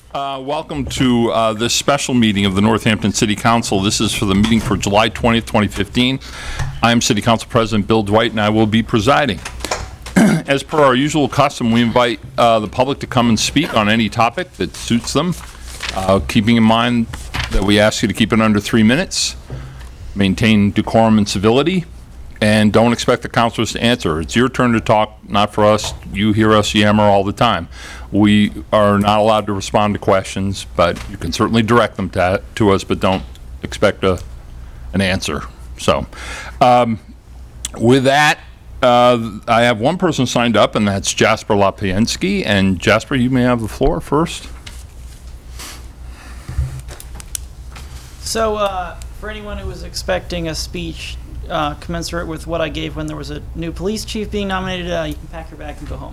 Welcome to this special meeting of the Northampton City Council. This is for the meeting for July 20th, 2015. I'm City Council President Bill Duane, and I will be presiding. As per our usual custom, we invite the public to come and speak on any topic that suits them, keeping in mind that we ask you to keep it under 3 minutes, maintain decorum and civility, and don't expect the councilors to answer. It's your turn to talk, not for us. You hear us yammer all the time. We are not allowed to respond to questions, but you can certainly direct them to us, but don't expect an answer. So, with that, I have one person signed up, and that's Jasper Lapiensky. And Jasper, you may have the floor first. So, for anyone who was expecting a speech commensurate with what I gave when there was a new police chief being nominated, you can pack your bag and go home.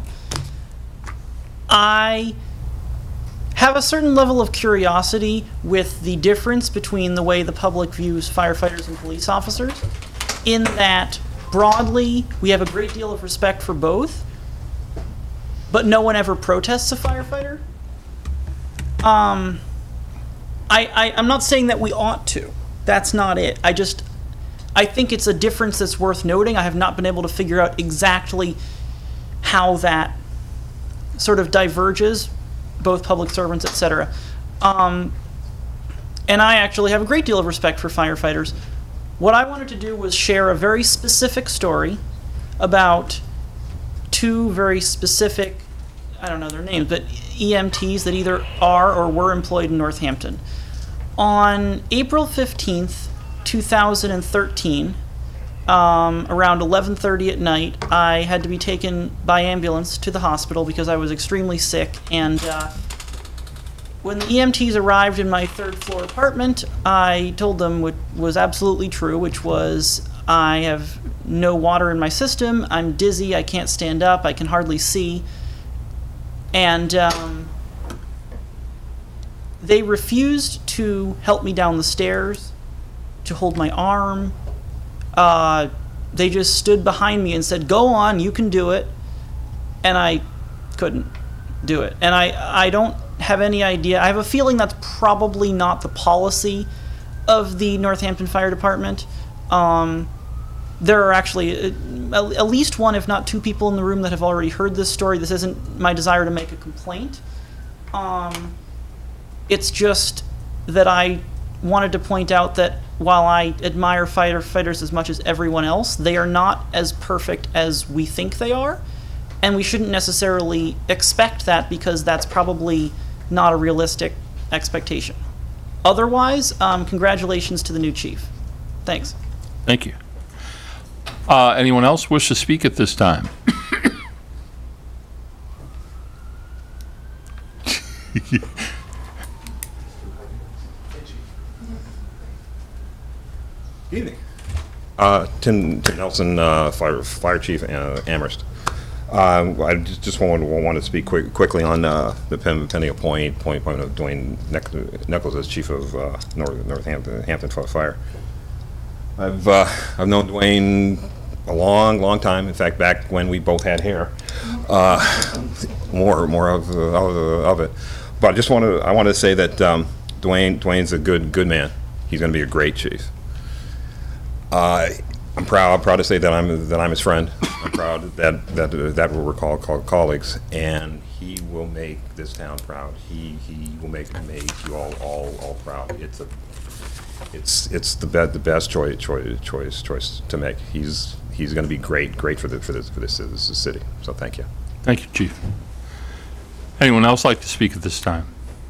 I have a certain level of curiosity with the difference between the way the public views firefighters and police officers, in that broadly we have a great deal of respect for both, but no one ever protests a firefighter. I'm not saying that we ought to. That's not it. I think it's a difference that's worth noting. I have not been able to figure out exactly how that sort of diverges, both public servants, etc. And I actually have a great deal of respect for firefighters. What I wanted to do was share a very specific story about two very specific, I don't know their names, but EMTs that either are or were employed in Northampton. On April 15th, 2013, around 11:30 at night, I had to be taken by ambulance to the hospital because I was extremely sick. And when the EMTs arrived in my third floor apartment, I told them what was absolutely true, which was I have no water in my system, I'm dizzy, I can't stand up, I can hardly see. And they refused to help me down the stairs, to hold my arm. They just stood behind me and said, "Go on, you can do it." And I couldn't do it. And I don't have any idea. I have a feeling that's probably not the policy of the Northampton Fire Department. There are actually at least one, if not two people in the room that have already heard this story. This isn't my desire to make a complaint. It's just that I wanted to point out that while I admire firefighters as much as everyone else, they are not as perfect as we think they are, and we shouldn't necessarily expect that because that's probably not a realistic expectation. Otherwise, congratulations to the new chief. Thanks. Thank you. Anyone else wish to speak at this time? Evening. Tim Nelson, Fire Chief Amherst. I just want to speak quickly on the pending appointment of Duane Nichols as Chief of Northampton Fire. I've known Duane a long time. In fact, back when we both had hair, more of it. But I want to say that Duane's a good man. He's going to be a great chief. I'm proud to say that I'm his friend. I'm proud that we're called colleagues, and he will make this town proud. He will make you all proud. It's the best choice to make. He's going to be great for this city. So thank you. Thank you, Chief. Anyone else like to speak at this time?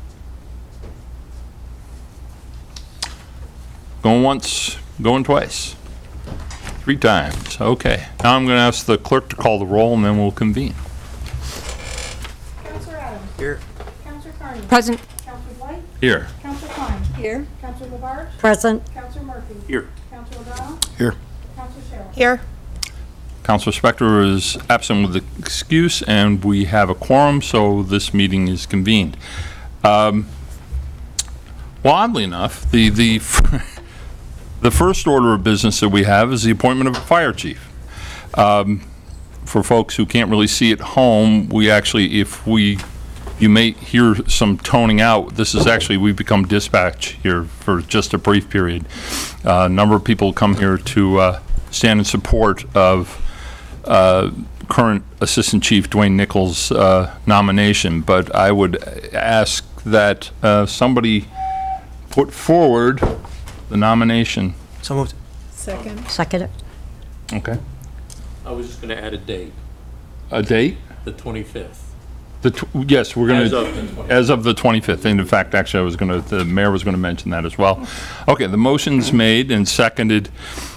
Going once, going twice. 3 times. Okay. Now I'm going to ask the clerk to call the roll, and then we'll convene. Councilor Adams. Here. Councilor Carney. Present. Councilor White. Here. Councilor Klein. Here. Councilor LaBarge. Present. Councilor Murphy. Here. Councilor O'Donnell. Here. Councilor Sherrill. Here. Councilor Spector is absent with excuse, and we have a quorum, so this meeting is convened. Well, oddly enough, the first order of business that we have is the appointment of a fire chief. For folks who can't really see at home, we actually, if we you may hear some toning out. This is actually, we've become dispatch here for just a brief period. A number of people come here to stand in support of current Assistant Chief Duane Nichols' nomination, but I would ask that somebody put forward the nomination. So moved. Second. Second it. Okay. I was just going to add a date, A date? the 25th. Yes, we're going As to, of the 25th. as of the 25th. And in fact, actually, the mayor was going to mention that as well. Okay, the motion's made and seconded.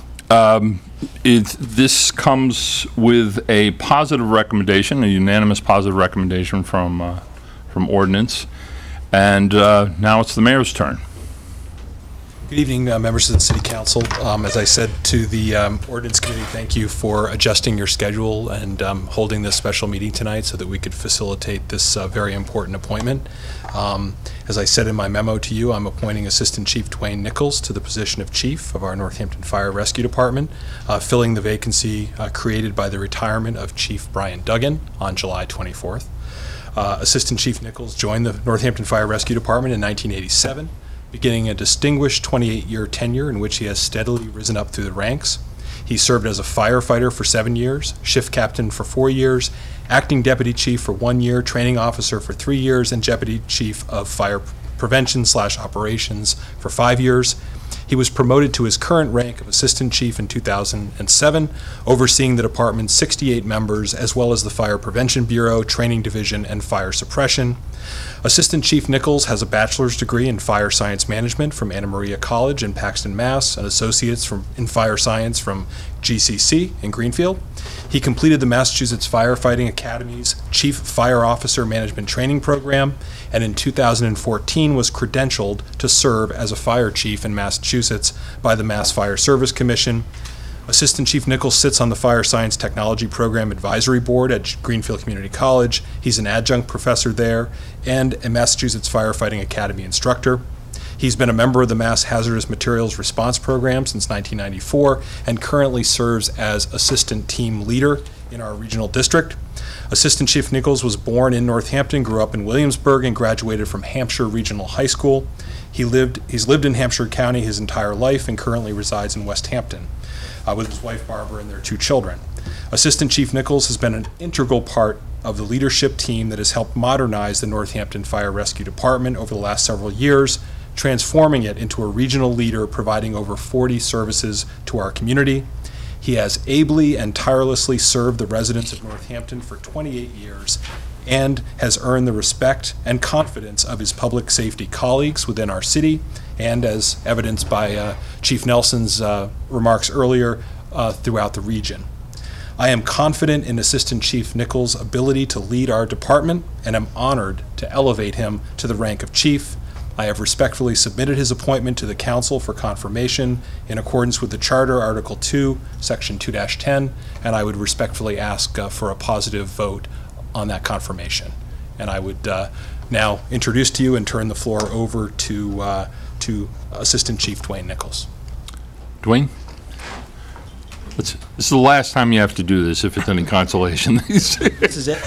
This comes with a positive recommendation, a unanimous positive recommendation from ordinance. And now it's the mayor's turn. Good evening, members of the City Council. As I said to the Ordinance Committee, thank you for adjusting your schedule and holding this special meeting tonight so that we could facilitate this very important appointment. As I said in my memo to you, I'm appointing Assistant Chief Duane Nichols to the position of Chief of our Northampton Fire Rescue Department, filling the vacancy created by the retirement of Chief Brian Duggan on July 24th. Assistant Chief Nichols joined the Northampton Fire Rescue Department in 1987. Beginning a distinguished 28-year tenure in which he has steadily risen up through the ranks. He served as a firefighter for 7 years, shift captain for 4 years, acting deputy chief for 1 year, training officer for 3 years, and deputy chief of fire prevention/operations for 5 years. He was promoted to his current rank of assistant chief in 2007, overseeing the department's 68 members, as well as the Fire Prevention Bureau, Training Division, and Fire Suppression. Assistant Chief Nichols has a bachelor's degree in Fire Science Management from Anna Maria College in Paxton, Mass., an associate's in Fire Science from GCC in Greenfield. He completed the Massachusetts Firefighting Academy's Chief Fire Officer Management Training Program, and in 2014 was credentialed to serve as a fire chief in Massachusetts by the Mass Fire Service Commission. Assistant Chief Nichols sits on the Fire Science Technology Program Advisory Board at Greenfield Community College. He's an adjunct professor there and a Massachusetts Firefighting Academy instructor. He's been a member of the Mass Hazardous Materials Response Program since 1994 and currently serves as Assistant Team Leader in our regional district. Assistant Chief Nichols was born in Northampton, grew up in Williamsburg, and graduated from Hampshire Regional High School. He's lived in Hampshire County his entire life and currently resides in West Hampton with his wife Barbara and their 2 children. Assistant Chief Nichols has been an integral part of the leadership team that has helped modernize the Northampton Fire Rescue Department over the last several years, transforming it into a regional leader providing over 40 services to our community. He has ably and tirelessly served the residents of Northampton for 28 years and has earned the respect and confidence of his public safety colleagues within our city, and as evidenced by Chief Nelson's remarks earlier, throughout the region. I am confident in Assistant Chief Nichols' ability to lead our department and am honored to elevate him to the rank of chief. I have respectfully submitted his appointment to the council for confirmation in accordance with the Charter, Article 2, Section 2-10, and I would respectfully ask for a positive vote on that confirmation. And I would now introduce to you and turn the floor over to Assistant Chief Duane Nichols. Duane? This is the last time you have to do this, if it's any consolation. This is it?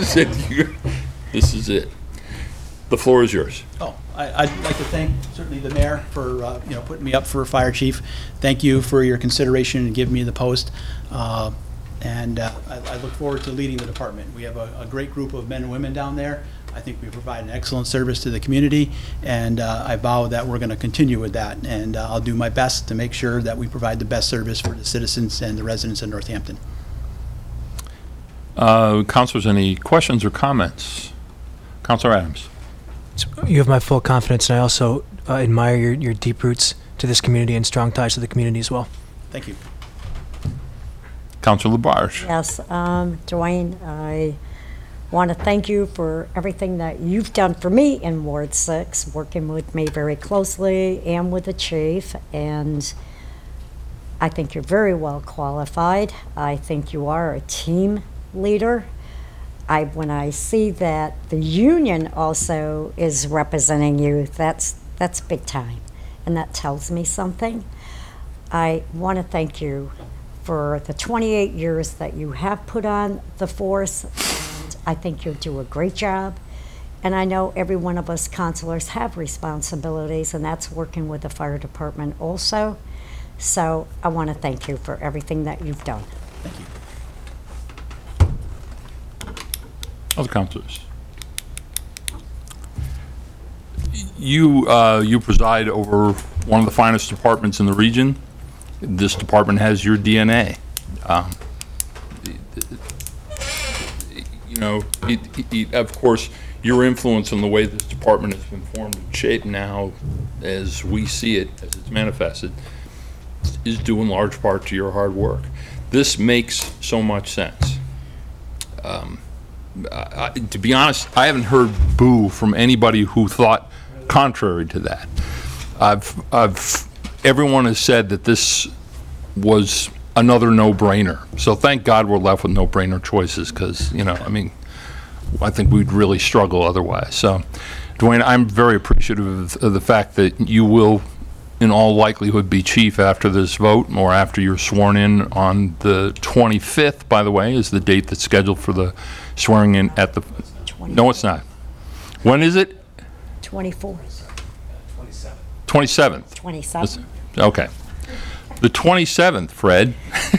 This is it. The floor is yours. Oh, I'd like to thank certainly the mayor for putting me up for fire chief. Thank you for your consideration and giving me the post. I look forward to leading the department. We have a great group of men and women down there. I think we provide an excellent service to the community, and I vow that we're going to continue with that. And I'll do my best to make sure that we provide the best service for the citizens and the residents of Northampton. Councilors, any questions or comments? Councilor Adams. You have my full confidence, and I also admire your deep roots to this community and strong ties to the community as well. Thank you. Councilor Labarge. Yes, Duane, I want to thank you for everything that you've done for me in Ward 6, working with me very closely and with the chief, and I think you're very well qualified. I think you are a team leader. When I see that the union also is representing you, that's big time, and that tells me something. I want to thank you for the 28 years that you have put on the force, and I think you'll do a great job. And I know every one of us counselors have responsibilities, and that's working with the fire department also. So I want to thank you for everything that you've done. Thank you. Other councilors? You preside over one of the finest departments in the region. This department has your DNA. You know, of course, your influence on the way this department has been formed and shaped now, as we see it, as it's manifested, is due in large part to your hard work. This makes so much sense. To be honest, I haven't heard boo from anybody who thought contrary to that. Everyone has said that this was another no-brainer. So thank God we're left with no-brainer choices, because, you know, I mean, I think we'd really struggle otherwise. So, Duane, I'm very appreciative of the fact that you will, in all likelihood, be chief after this vote, or after you're sworn in on the 25th, by the way, is the date that's scheduled for the swearing in at the... No, it's not. When is it? 24th. 27th. 27th. Okay. The 27th, Fred.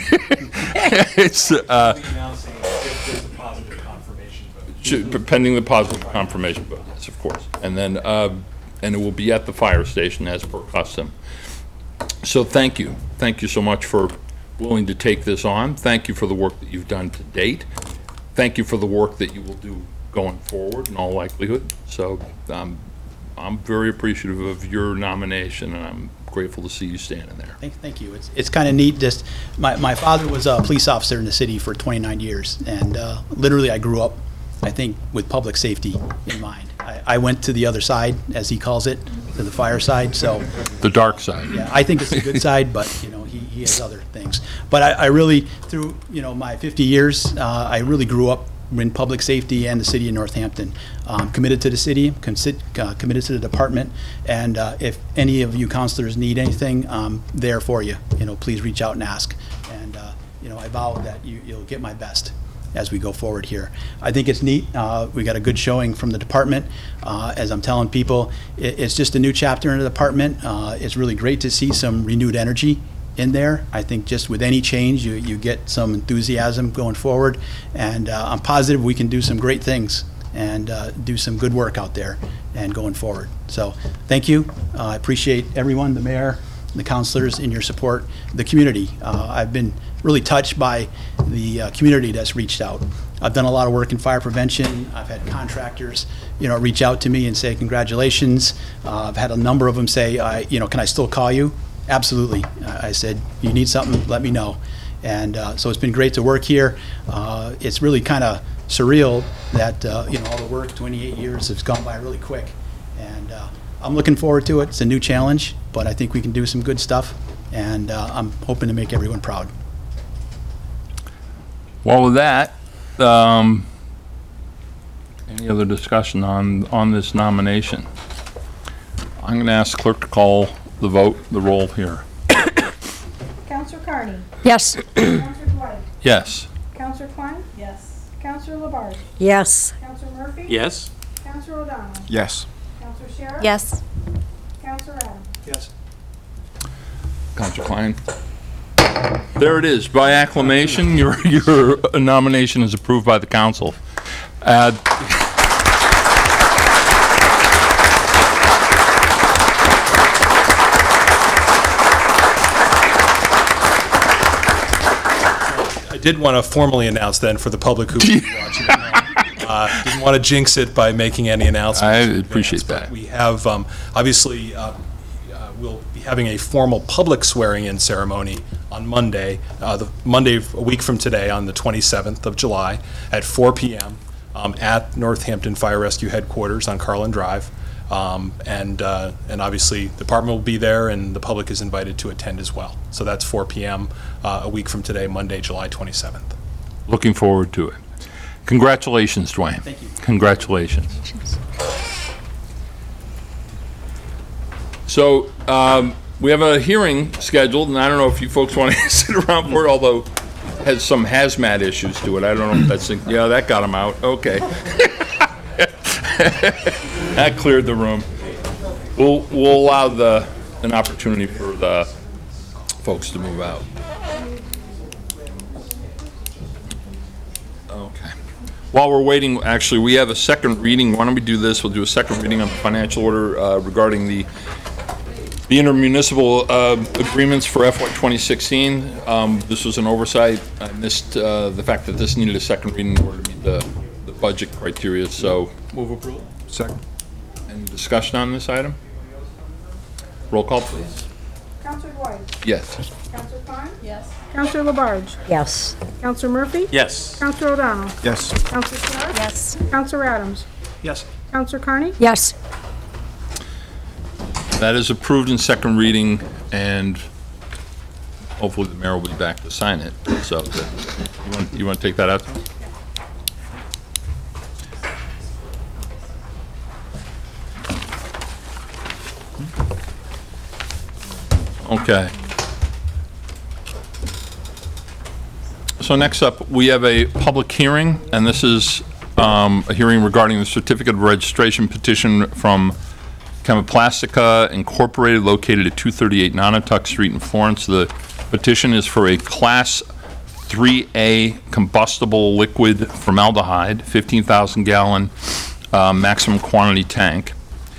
It's Announcing if there's a positive confirmation vote. pending the positive confirmation vote, yes, of course. And then, and it will be at the fire station as per custom. So thank you. Thank you so much for willing to take this on. Thank you for the work that you've done to date. Thank you for the work that you will do going forward in all likelihood. So I'm very appreciative of your nomination, and I'm grateful to see you standing there. Thank you. It's kind of neat. Just my father was a police officer in the city for 29 years, and literally I grew up, I think, with public safety in mind. I went to the other side, as he calls it, to the fire side. So the dark side. Yeah, I think it's a good side, but you know, he has other things. But I really, through my 50 years, I really grew up in public safety and the city of Northampton. Committed to the city, committed to the department, and if any of you counselors need anything, I'm there for you. Please reach out and ask. And I vow that you'll get my best as we go forward here. I think it's neat. We got a good showing from the department. As I'm telling people, it's just a new chapter in the department. It's really great to see some renewed energy in there. I think just with any change, you get some enthusiasm going forward, and I'm positive we can do some great things and do some good work out there and going forward. So thank you. I appreciate everyone, the mayor, the councilors, in your support, the community. I've been really touched by the community that's reached out. I've done a lot of work in fire prevention. I've had contractors, reach out to me and say congratulations. I've had a number of them say, can I still call you? Absolutely. I said, you need something, let me know. And so it's been great to work here. It's really kind of surreal that all the work, 28 years, has gone by really quick. And I'm looking forward to it. It's a new challenge, but I think we can do some good stuff. And I'm hoping to make everyone proud. Well, with that, any other discussion on this nomination? I'm going to ask the clerk to call the roll here. Counselor Carney? Yes. Counselor Dwight? Yes. Counselor Klein? Yes. Counselor Labarge? Yes. Counselor Murphy? Yes? Counselor O'Donnell? Yes. Counselor Sheriff? Yes. Counselor Adams? Yes. Counselor Klein. There it is. By acclamation, your nomination is approved by the council. I did want to formally announce then for the public who will be watching at home. Didn't want to jinx it by making any announcements. I appreciate that. We have, obviously, we'll be having a formal public swearing-in ceremony on Monday, a week from today, on the 27th of July at 4 p.m. At Northampton Fire Rescue Headquarters on Carlin Drive. And obviously, the department will be there, and the public is invited to attend as well. So that's 4 p.m. A week from today, Monday, July 27th. Looking forward to it. Congratulations, Duane. Thank you. Congratulations. So we have a hearing scheduled, and I don't know if you folks want to sit around for it, although it has some hazmat issues to it. I don't know if that's, yeah, that got him out. Okay. That cleared the room. We'll allow an opportunity for the folks to move out. Okay. While we're waiting, actually, we have a second reading. Why don't we do this? We'll do a second reading on the financial order regarding the intermunicipal agreements for FY 2016. This was an oversight. I missed the fact that this needed a second reading in order to meet the budget criteria, so. Move approval. Second. Any discussion on this item? Roll call, please. Counselor Dwight? Yes. Counselor Klein? Yes. Counselor Labarge? Yes. Counselor Murphy? Yes. Counselor O'Donnell? Yes. Counselor Shara? Yes. Counselor Adams? Yes. Counselor Carney? Yes. That is approved in second reading, and hopefully the mayor will be back to sign it. So, you want to take that out? Okay. So next up, we have a public hearing, and this is a hearing regarding the certificate of registration petition from Chemiplastica Incorporated, located at 238 Nonotuck Street in Florence. The petition is for a Class 3A combustible liquid formaldehyde, 15,000 gallon maximum quantity tank.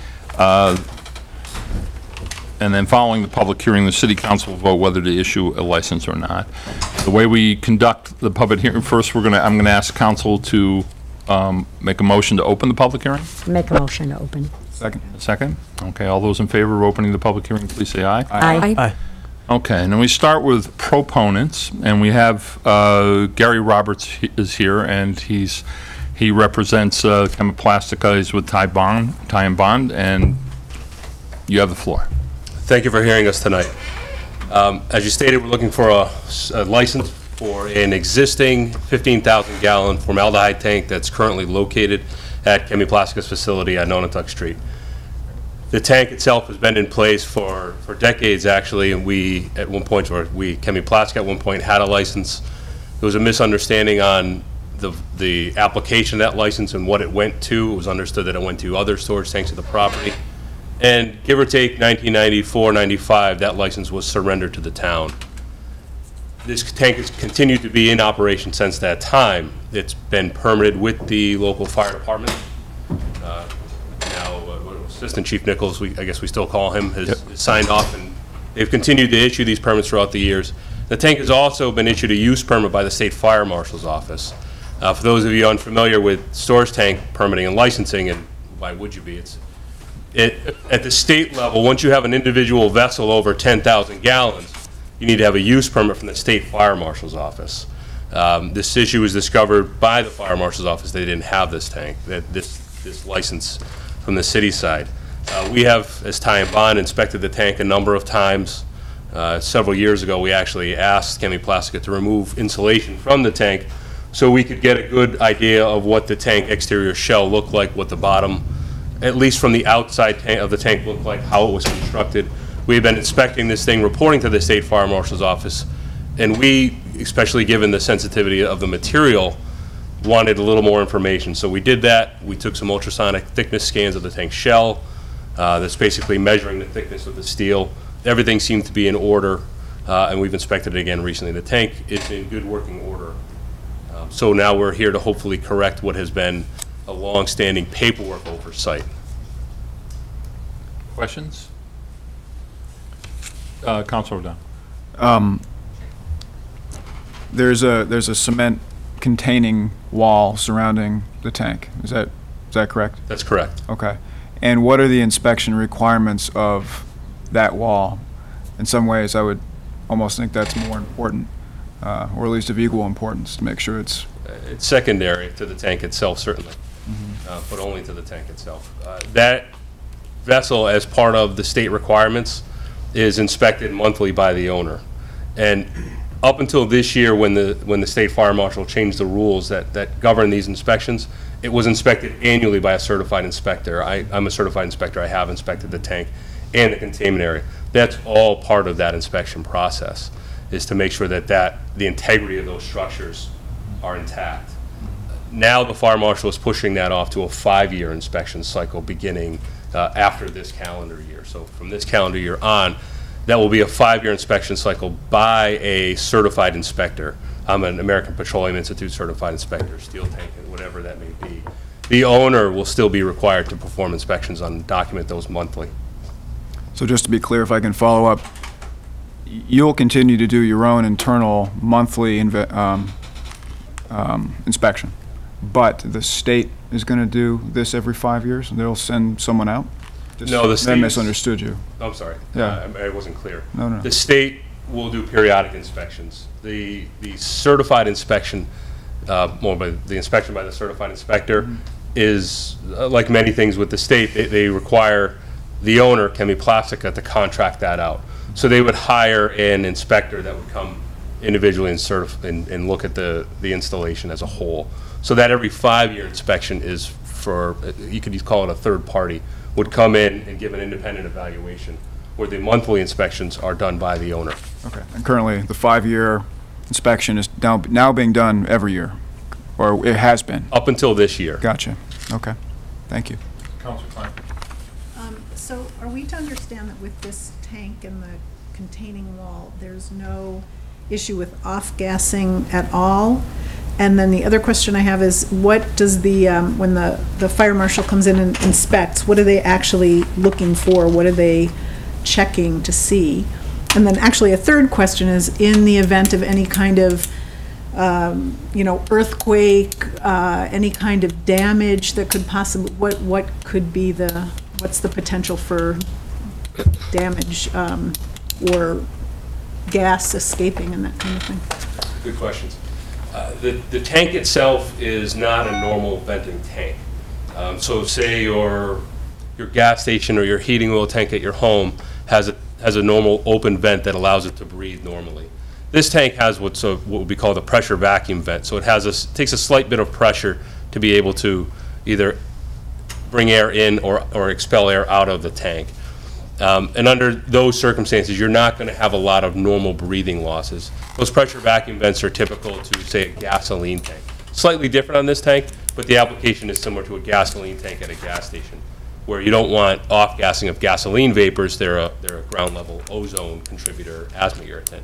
And then following the public hearing, the city council will vote whether to issue a license or not. The way we conduct the public hearing, first I'm gonna ask council to make a motion to open the public hearing. Make a motion to open. Second. Second? Okay, all those in favor of opening the public hearing, please say aye. Aye. Okay, and then we start with proponents, and we have Gary Roberts is here, and he represents Chemiplastica. He's with Ty and Bond, and you have the floor. Thank you for hearing us tonight. As you stated, we're looking for a license for an existing 15,000 gallon formaldehyde tank that's currently located at Chemiplastica's facility at Nonotuck Street. The tank itself has been in place for decades, actually, and Chemiplastica at one point had a license. There was a misunderstanding on the application of that license and what it went to. It was understood that it went to other storage tanks of the property. And give or take 1994, 95, that license was surrendered to the town. This tank has continued to be in operation since that time. It's been permitted with the local fire department. Now, Assistant Chief Nichols, I guess we still call him, has signed off, and they've continued to issue these permits throughout the years. The tank has also been issued a use permit by the State Fire Marshal's Office. For those of you unfamiliar with storage tank permitting and licensing, and why would you be, at the state level, once you have an individual vessel over 10,000 gallons, you need to have a use permit from the State Fire Marshal's Office. This issue was discovered by the Fire Marshal's Office. They didn't have this tank, this license from the city side. We have, as Ty and Bond, inspected the tank a number of times. Several years ago, we actually asked Chemiplastica to remove insulation from the tank so we could get a good idea of what the tank exterior shell looked like, what the bottom, at least from the outside of the tank, looked like, how it was constructed. We have been inspecting this thing, reporting to the State Fire Marshal's Office, and we, especially given the sensitivity of the material, wanted a little more information. So we did that. We took some ultrasonic thickness scans of the tank shell. That's basically measuring the thickness of the steel. Everything seemed to be in order, and we've inspected it again recently. The tank is in good working order. So now we're here to hopefully correct what has been a long-standing paperwork oversight. Questions? Councilor O'Donnell. There's a cement containing wall surrounding the tank. Is that correct? That's correct. Okay. And what are the inspection requirements of that wall? In some ways, I would almost think that's more important, or at least of equal importance, to make sure it's... It's secondary to the tank itself, certainly, but only to the tank itself. That vessel, as part of the state requirements, is inspected monthly by the owner. And up until this year, when the State Fire Marshal changed the rules that govern these inspections, it was inspected annually by a certified inspector. I'm a certified inspector. I have inspected the tank and the containment area. That's all part of that inspection process, is to make sure that the integrity of those structures are intact. Now the fire marshal is pushing that off to a 5-year inspection cycle beginning after this calendar year. So from this calendar year on, that will be a 5-year inspection cycle by a certified inspector. I'm an American Petroleum Institute certified inspector, steel tank, whatever that may be. The owner will still be required to perform inspections and document those monthly. So just to be clear, if I can follow up, you'll continue to do your own internal monthly inspection, but the state is going to do this every 5 years, and they'll send someone out? No, the state. I misunderstood you. I'm sorry. Yeah. I wasn't clear. No. The state will do periodic inspections. The certified inspection, the inspection by the certified inspector, is like many things with the state. They require the owner, Chemiplastica, to contract that out. So they would hire an inspector that would come individually and look at the installation as a whole. So that every 5-year inspection is for, you could call it a third party, would come in and give an independent evaluation, where the monthly inspections are done by the owner. Okay. And currently, the 5-year inspection is now being done every year, or it has been? Up until this year. Gotcha. Okay. Thank you. Councilor Klein. So are we to understand that with this tank and the containing wall, there's no issue with off-gassing at all? And then the other question I have is, what does the, when the fire marshal comes in and inspects, what are they actually looking for? What are they checking to see? And then actually a third question is, in the event of any kind of, earthquake, any kind of damage that could possibly, what could be what's the potential for damage or gas escaping and that kind of thing? Good questions. The tank itself is not a normal venting tank. So say your gas station or your heating oil tank at your home has a normal open vent that allows it to breathe normally. This tank has what would be called a pressure vacuum vent. So it takes a slight bit of pressure to be able to either bring air in or expel air out of the tank. And under those circumstances, you're not going to have a lot of normal breathing losses. Those pressure vacuum vents are typical to, say, a gasoline tank. Slightly different on this tank, but the application is similar to a gasoline tank at a gas station, where you don't want off-gassing of gasoline vapors. They're a ground-level ozone contributor, asthma irritant.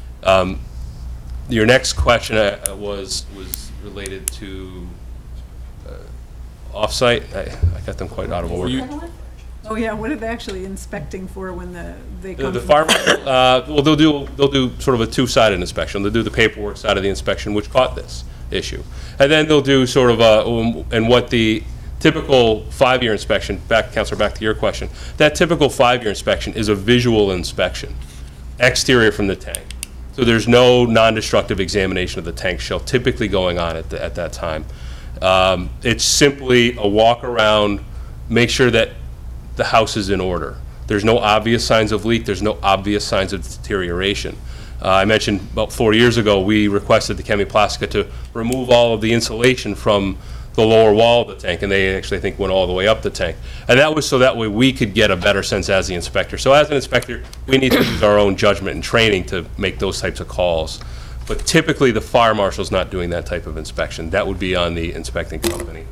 Your next question was related to off-site. I got them quite out of order. Oh yeah, what are they actually inspecting for when they come? The fire marshal, well, they'll do sort of a two-sided inspection. They'll do the paperwork side of the inspection, which caught this issue, and then they'll do sort of and what the typical 5-year inspection. Councilor, back to your question. That typical 5-year inspection is a visual inspection, exterior from the tank. So there's no non-destructive examination of the tank shell typically going on at that time. It's simply a walk around, make sure that the house is in order. There's no obvious signs of leak. There's no obvious signs of deterioration. I mentioned about 4 years ago, we requested the Chemiplastica to remove all of the insulation from the lower wall of the tank, and they actually, I think, went all the way up the tank. And that was so that way we could get a better sense as the inspector. So as an inspector, we need to use our own judgment and training to make those types of calls. But typically, the fire marshal's not doing that type of inspection. That would be on the inspecting company.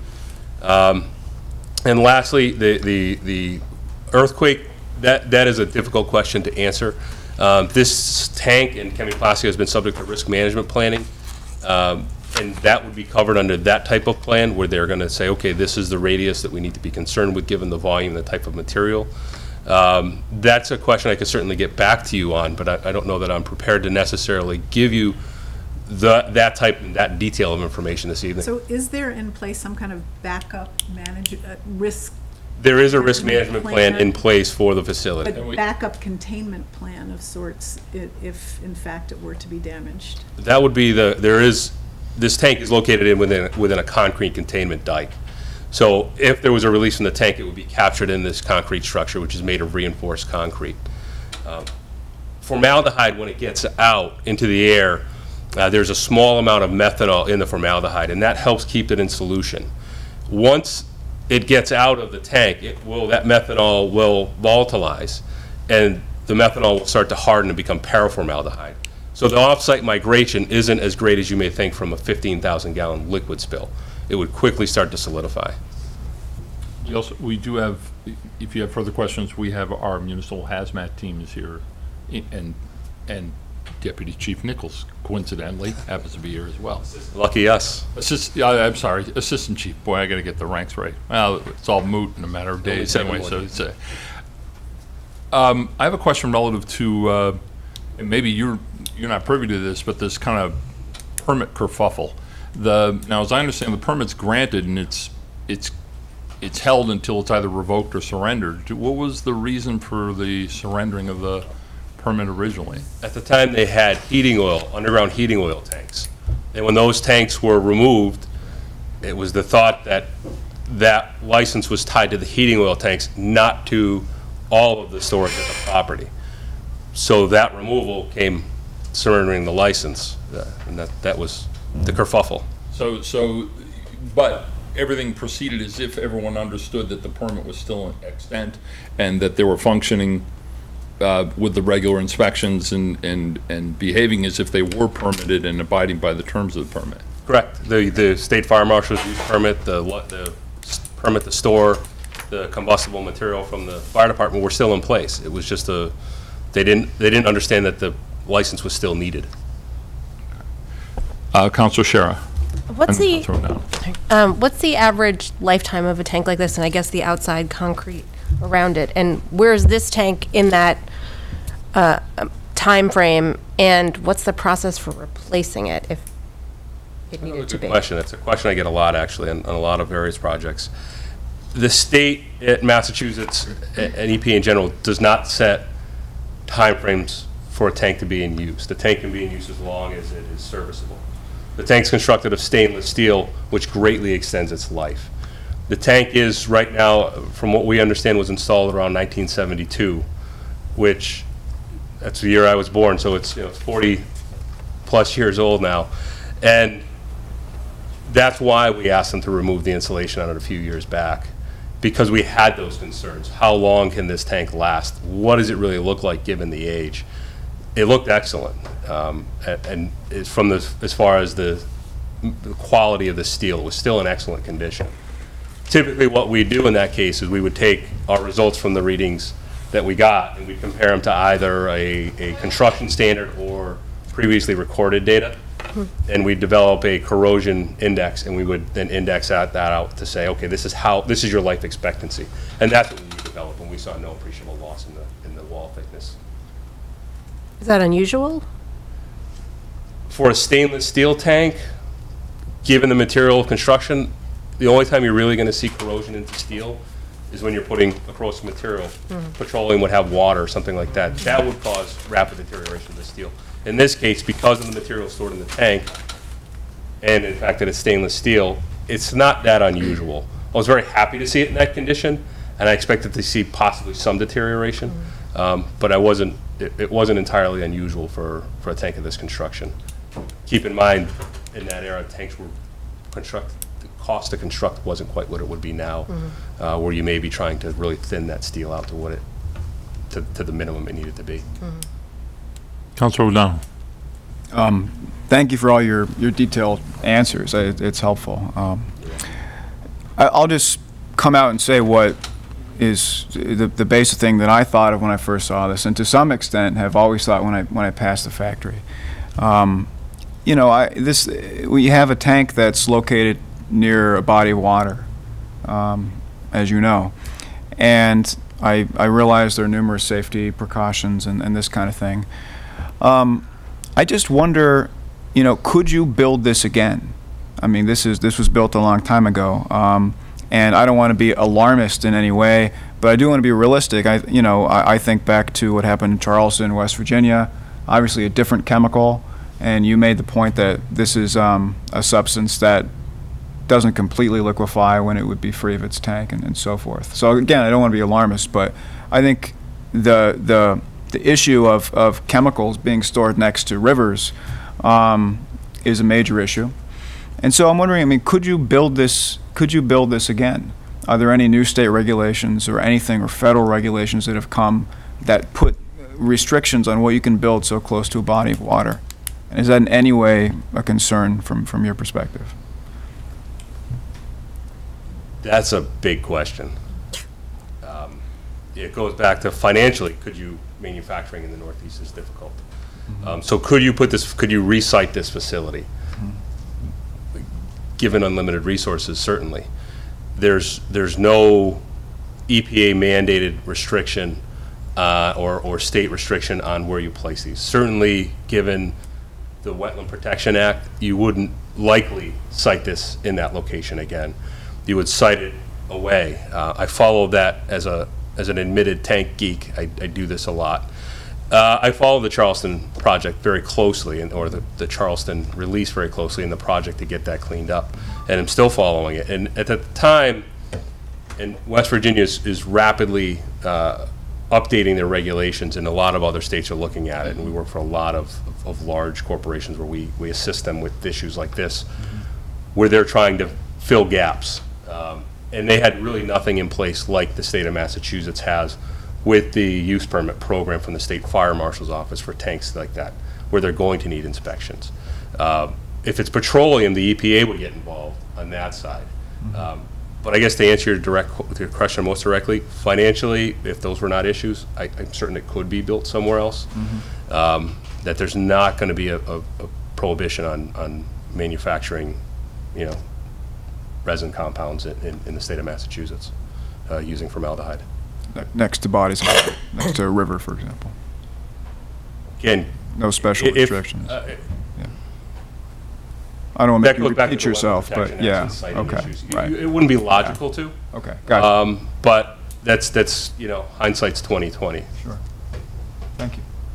And lastly, the earthquake, that is a difficult question to answer. This tank and Chemiplastica has been subject to risk management planning, and that would be covered under that type of plan, where they're going to say, okay, this is the radius that we need to be concerned with given the volume and the type of material. That's a question I could certainly get back to you on, but I don't know that I'm prepared to necessarily give you that detail of information this evening. So is there in place some kind of backup risk? There is a risk management plan in place for the facility. A backup containment plan of sorts if in fact it were to be damaged? That would be this tank is located within a concrete containment dike. So if there was a release from the tank, it would be captured in this concrete structure, which is made of reinforced concrete. Formaldehyde, when it gets out into the air, there's a small amount of methanol in the formaldehyde, and that helps keep it in solution. Once it gets out of the tank, that methanol will volatilize, and the methanol will start to harden and become paraformaldehyde. So the off-site migration isn't as great as you may think from a 15,000-gallon liquid spill. It would quickly start to solidify. We do have, if you have further questions, we have our municipal hazmat team is here, and Deputy Chief Nichols, coincidentally, happens to be here as well. Lucky us. I'm sorry, Assistant Chief. Boy, I got to get the ranks right. Well, it's all moot in a matter of days anyway. So it's I have a question relative to, and maybe you're not privy to this, but this kind of permit kerfuffle. Now, as I understand, the permit's granted and it's held until it's either revoked or surrendered. What was the reason for the surrendering of the permit originally? At the time, they had heating oil, underground heating oil tanks. And when those tanks were removed, it was the thought that that license was tied to the heating oil tanks, not to all of the storage at the property. So that removal came surrendering the license, and that was the kerfuffle. But everything proceeded as if everyone understood that the permit was still extant and that they were functioning with the regular inspections and behaving as if they were permitted and abiding by the terms of the permit. Correct. The state fire marshal's use permit, the permit to store the combustible material from the fire department were still in place. It was just they didn't understand that the license was still needed. Councilor Shara. What's the average lifetime of a tank like this, and I guess the outside concrete around it? And where's this tank in that time frame? And what's the process for replacing it if it needed to be? Good question. It's a question I get a lot, actually, on a lot of various projects. The state, Massachusetts, and EP in general, does not set time frames for a tank to be in use. The tank can be in use as long as it is serviceable. The tank's constructed of stainless steel, which greatly extends its life. The tank is, right now, from what we understand, was installed around 1972, which, that's the year I was born, so it's 40 plus years old now. And that's why we asked them to remove the insulation on it a few years back, because we had those concerns. How long can this tank last? What does it really look like given the age? It looked excellent, and it's as far as the quality of the steel, it was still in excellent condition. Typically what we do in that case is we would take our results from the readings that we got and we compare them to either a construction standard or previously recorded data, and we develop a corrosion index, and we would then index that out to say, okay, this is your life expectancy, and that's what we developed when we saw no appreciable loss in the wall thickness. Is that unusual? For a stainless steel tank, given the material of construction, the only time you're really going to see corrosion into steel is when you're putting a corrosive material. Petroleum would have water or something like that. That would cause rapid deterioration of the steel. In this case, because of the material stored in the tank, and in fact that it's stainless steel, it's not that unusual. I was very happy to see it in that condition, and I expected to see possibly some deterioration, but it wasn't entirely unusual for a tank of this construction. Keep in mind, in that era, tanks were constructed, the cost to construct wasn't quite what it would be now, where you may be trying to really thin that steel out to to the minimum it needed to be. Councilor O'Donnell. Thank you for all your detailed answers. It's helpful. I'll just come out and say what is the basic thing that I thought of when I first saw this, and to some extent have always thought when I passed the factory. We have a tank that's located near a body of water, as you know, and I realize there are numerous safety precautions and this kind of thing. I just wonder, could you build this again? I mean, this was built a long time ago, and I don't want to be alarmist in any way, but I do want to be realistic. I think back to what happened in Charleston, West Virginia. Obviously, a different chemical, and you made the point that this is a substance that doesn't completely liquefy when it would be free of its tank and so forth. So again, I don't want to be alarmist, but I think the issue of chemicals being stored next to rivers is a major issue. And so I'm wondering, I mean, could you build this again? Are there any new state regulations or anything, or federal regulations that have come that put restrictions on what you can build so close to a body of water? And is that in any way a concern from your perspective? That's a big question. It goes back to financially, manufacturing in the Northeast is difficult. So could you recite this facility? Given unlimited resources, certainly. There's no EPA mandated restriction or state restriction on where you place these. Certainly, given the Wetland Protection Act, you wouldn't likely site this in that location again. You would site it away. I follow that as an admitted tank geek. I do this a lot. I follow the Charleston project very closely, or the Charleston release very closely in the project to get that cleaned up, and I'm still following it. And at the time, and West Virginia is rapidly updating their regulations, and a lot of other states are looking at it, and we work for a lot of large corporations where we assist them with issues like this, where they're trying to fill gaps. And they had really nothing in place like the state of Massachusetts has with the use permit program from the state fire marshal's office for tanks like that, where they're going to need inspections. If it's petroleum, the EPA would get involved on that side. But I guess to answer your question most directly, financially, if those were not issues, I'm certain it could be built somewhere else. That there's not going to be a prohibition on manufacturing, resin compounds in the state of Massachusetts using formaldehyde. Next to bodies, next to a river, for example. Again, no special restrictions. Yeah. I don't want to make you repeat yourself, but yeah, okay, right. It wouldn't be logical to. Okay, gotcha. But that's hindsight's 20/20. Sure. Thank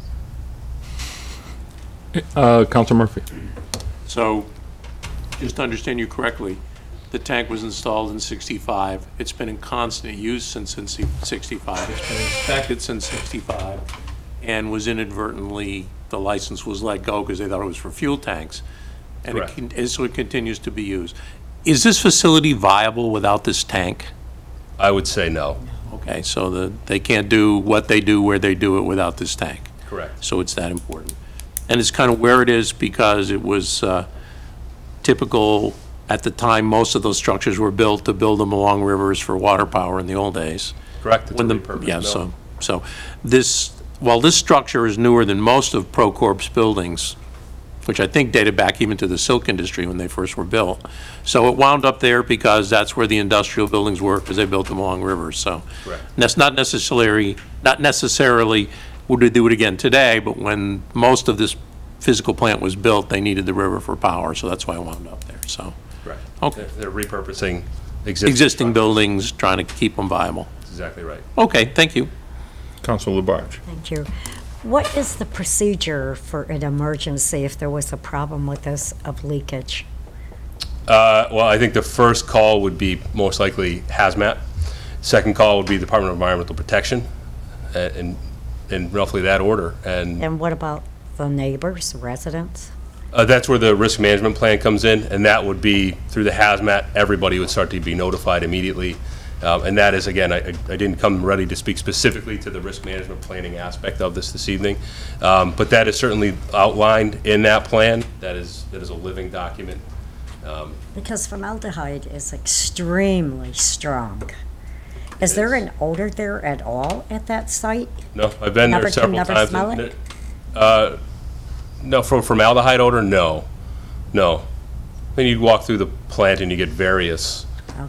you. Councilor Murphy. So, just to understand you correctly, the tank was installed in '65. It's been in constant use since '65. It's been inspected since '65, and was inadvertently, the license was let go because they thought it was for fuel tanks. And so it continues to be used. Is this facility viable without this tank? I would say no. Okay, so they can't do what they do where they do it without this tank. Correct. So it's that important. And it's kind of where it is because it was typical at the time most of those structures were built to build them along rivers for water power in the old days. Correct. So this, while this structure is newer than most of Procorp's buildings, which I think dated back even to the silk industry when they first were built. So it wound up there because that's where the industrial buildings were, because they built them along rivers. So that's not necessarily would we do it again today, but when most of this physical plant was built, they needed the river for power, so that's why it wound up there. So okay, they're repurposing existing buildings, trying to keep them viable. That's exactly right. Okay, thank you. Councilor Labarge. Thank you. What is the procedure for an emergency if there was a problem with this of leakage? Well, I think the first call would be most likely hazmat. Second call would be Department of Environmental Protection, in roughly that order. And what about the neighbors, residents? That's where the risk management plan comes in, and that would be through the hazmat. Everybody would start to be notified immediately. And that is, again, I didn't come ready to speak specifically to the risk management planning aspect of this evening, but that is certainly outlined in that plan. That is a living document. Because formaldehyde is extremely strong. Is there an odor there at all at that site? No, I've been there several times. Smell it? No, from formaldehyde odor, no. Then you walk through the plant and you get various,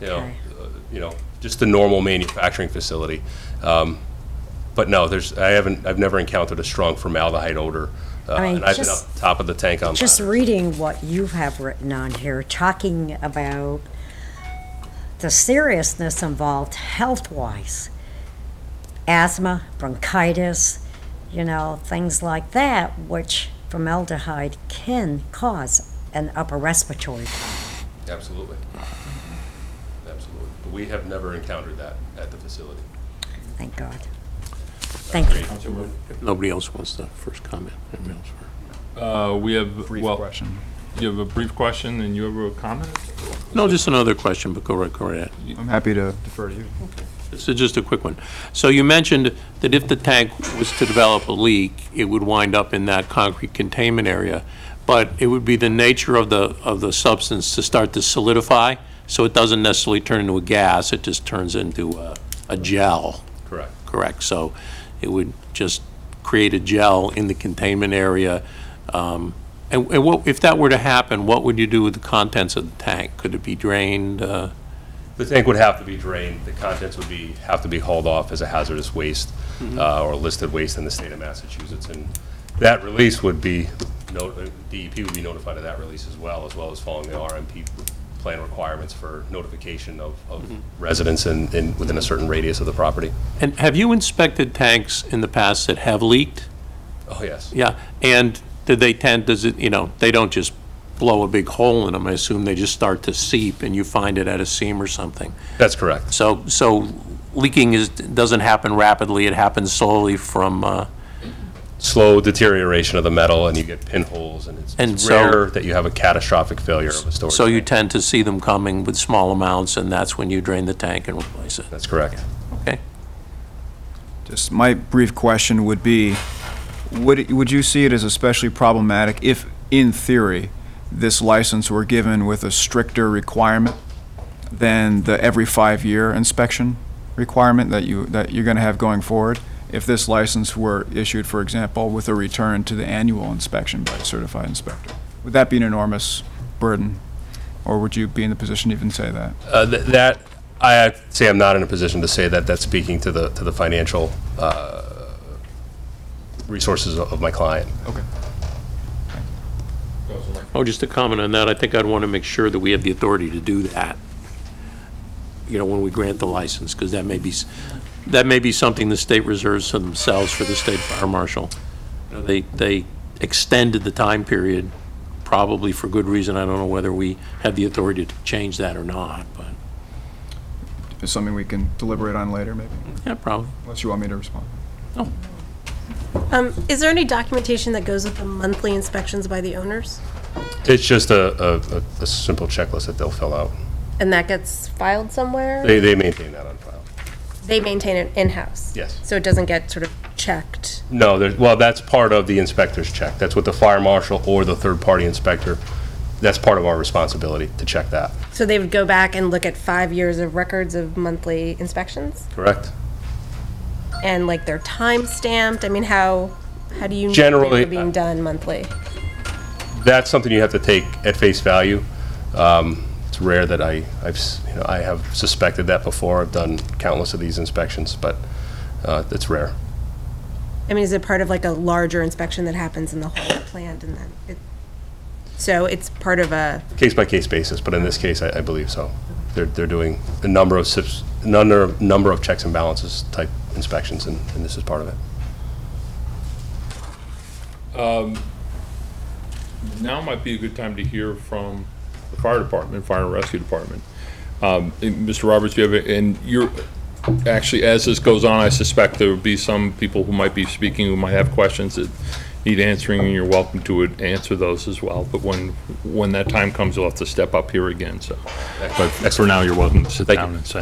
just the normal manufacturing facility. But no, I've never encountered a strong formaldehyde odor. And I've been up top of the tank on just reading what you have written on here, talking about the seriousness involved health-wise, asthma, bronchitis, things like that, which formaldehyde can cause an upper respiratory problem. Absolutely. But we have never encountered that at the facility. Thank God. Thank you. If nobody else wants the first comment. We have brief question. You have a brief question and you have a comment? No, just another question, but go right ahead. I'm happy to defer to you. Okay. This is just a quick one. So you mentioned that if the tank was to develop a leak, it would wind up in that concrete containment area. but it would be the nature of the substance to start to solidify, so it doesn't necessarily turn into a gas, it just turns into a gel. Correct. Correct, so it would just create a gel in the containment area. And what, if that were to happen, what would you do with the contents of the tank? Could it be drained? The tank would have to be drained. The contents would have to be hauled off as a hazardous waste or listed waste in the state of Massachusetts. And that release would be, DEP would be notified of that release as well as following the RMP plan requirements for notification of residents within a certain radius of the property. And have you inspected tanks in the past that have leaked? Oh, yes. Yeah, and do they tend, they don't just blow a big hole in them, I assume they just start to seep and you find it at a seam or something. That's correct. So leaking doesn't happen rapidly, it happens slowly from... slow deterioration of the metal, and you get pinholes, and it's rare that you have a catastrophic failure of a storage So you tank. tend to see them coming with small amounts, and that's when you drain the tank and replace it. That's correct. Okay. Just my brief question would be, would you see it as especially problematic if, in theory, this license were given with a stricter requirement than the every 5-year inspection requirement that you're going to have going forward? If this license were issued, for example, with a return to the annual inspection by a certified inspector, would that be an enormous burden, or would you be in the position to even say that? That I say I'm not in a position to say that. That's speaking to the financial resources of my client. Okay. Oh, just to comment on that, I think I'd want to make sure that we have the authority to do that, when we grant the license, because that may be something the state reserves for themselves for the state fire marshal. They extended the time period, probably for good reason. I don't know whether we have the authority to change that or not, but. Is something we can deliberate on later, maybe? Yeah, probably. Unless you want me to respond. Oh. Is there any documentation that goes with the monthly inspections by the owners? It's just a simple checklist that they'll fill out. And that gets filed somewhere? They maintain that on file. They maintain it in-house? Yes. So it doesn't get sort of checked? No, well, that's part of the inspector's check. That's what the fire marshal or the third-party inspector, that's part of our responsibility to check that. So they would go back and look at 5 years of records of monthly inspections? Correct. And like they're time stamped? I mean, how do you know Generally, they're being done monthly? That's something you have to take at face value. It's rare that I have suspected that before. I've done countless of these inspections, but it's rare. I mean, is it part of like a larger inspection that happens in the whole plant, and then so it's part of a Case-by-case basis, but in this case, I believe so. They're doing a number of checks and balances type inspections, and this is part of it. Now might be a good time to hear from the fire department, fire and rescue department. Mr. Roberts, you have, and you're actually, as this goes on, I suspect there will be some people who might be speaking who might have questions that need answering, and you're welcome to answer those as well. But when that time comes, you'll have to step up here again. So, but for now, you're welcome to sit down and say.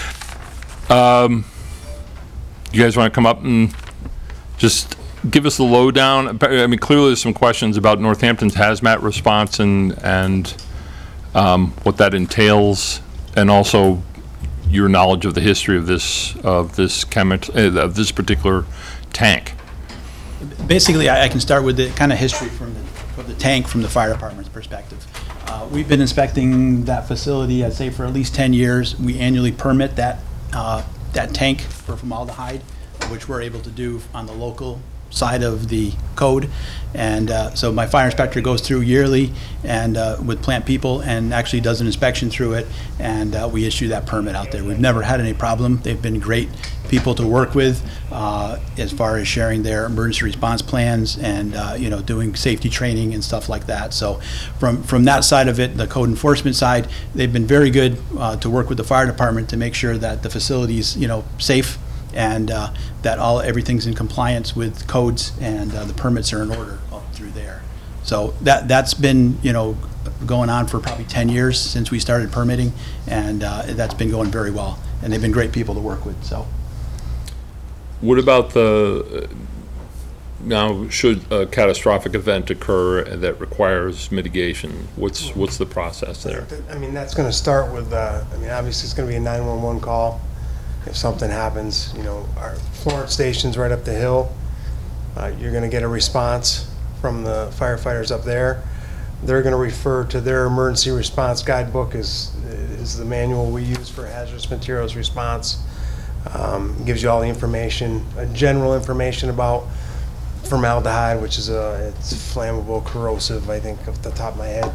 You guys want to come up and just give us the lowdown? I mean, clearly there's some questions about Northampton's hazmat response and what that entails, and also your knowledge of the history of this particular tank. Basically, I can start with the kind of history of the tank from the fire department's perspective. We've been inspecting that facility, I'd say, for at least 10 years. We annually permit that tank for formaldehyde, which we're able to do on the local side of the code. And so my fire inspector goes through yearly and with plant people and actually does an inspection through it, and we issue that permit out there. We've never had any problem. They've been great people to work with as far as sharing their emergency response plans and doing safety training and stuff like that. So from that side of it, the code enforcement side, they've been very good to work with the fire department to make sure that the facility's safe and that everything's in compliance with codes, and the permits are in order up through there. So that's been going on for probably 10 years since we started permitting, and that's been going very well, and they've been great people to work with. So what about Now, should a catastrophic event occur that requires mitigation, what's the process there? I mean, that's going to start with, I mean, obviously it's going to be a 911 call. If something happens, you know, our Florence station's right up the hill. You're going to get a response from the firefighters up there. They're going to refer to their emergency response guidebook is the manual we use for hazardous materials response. Gives you all the information, general information about formaldehyde, which is it's flammable, corrosive, I think, off the top of my head.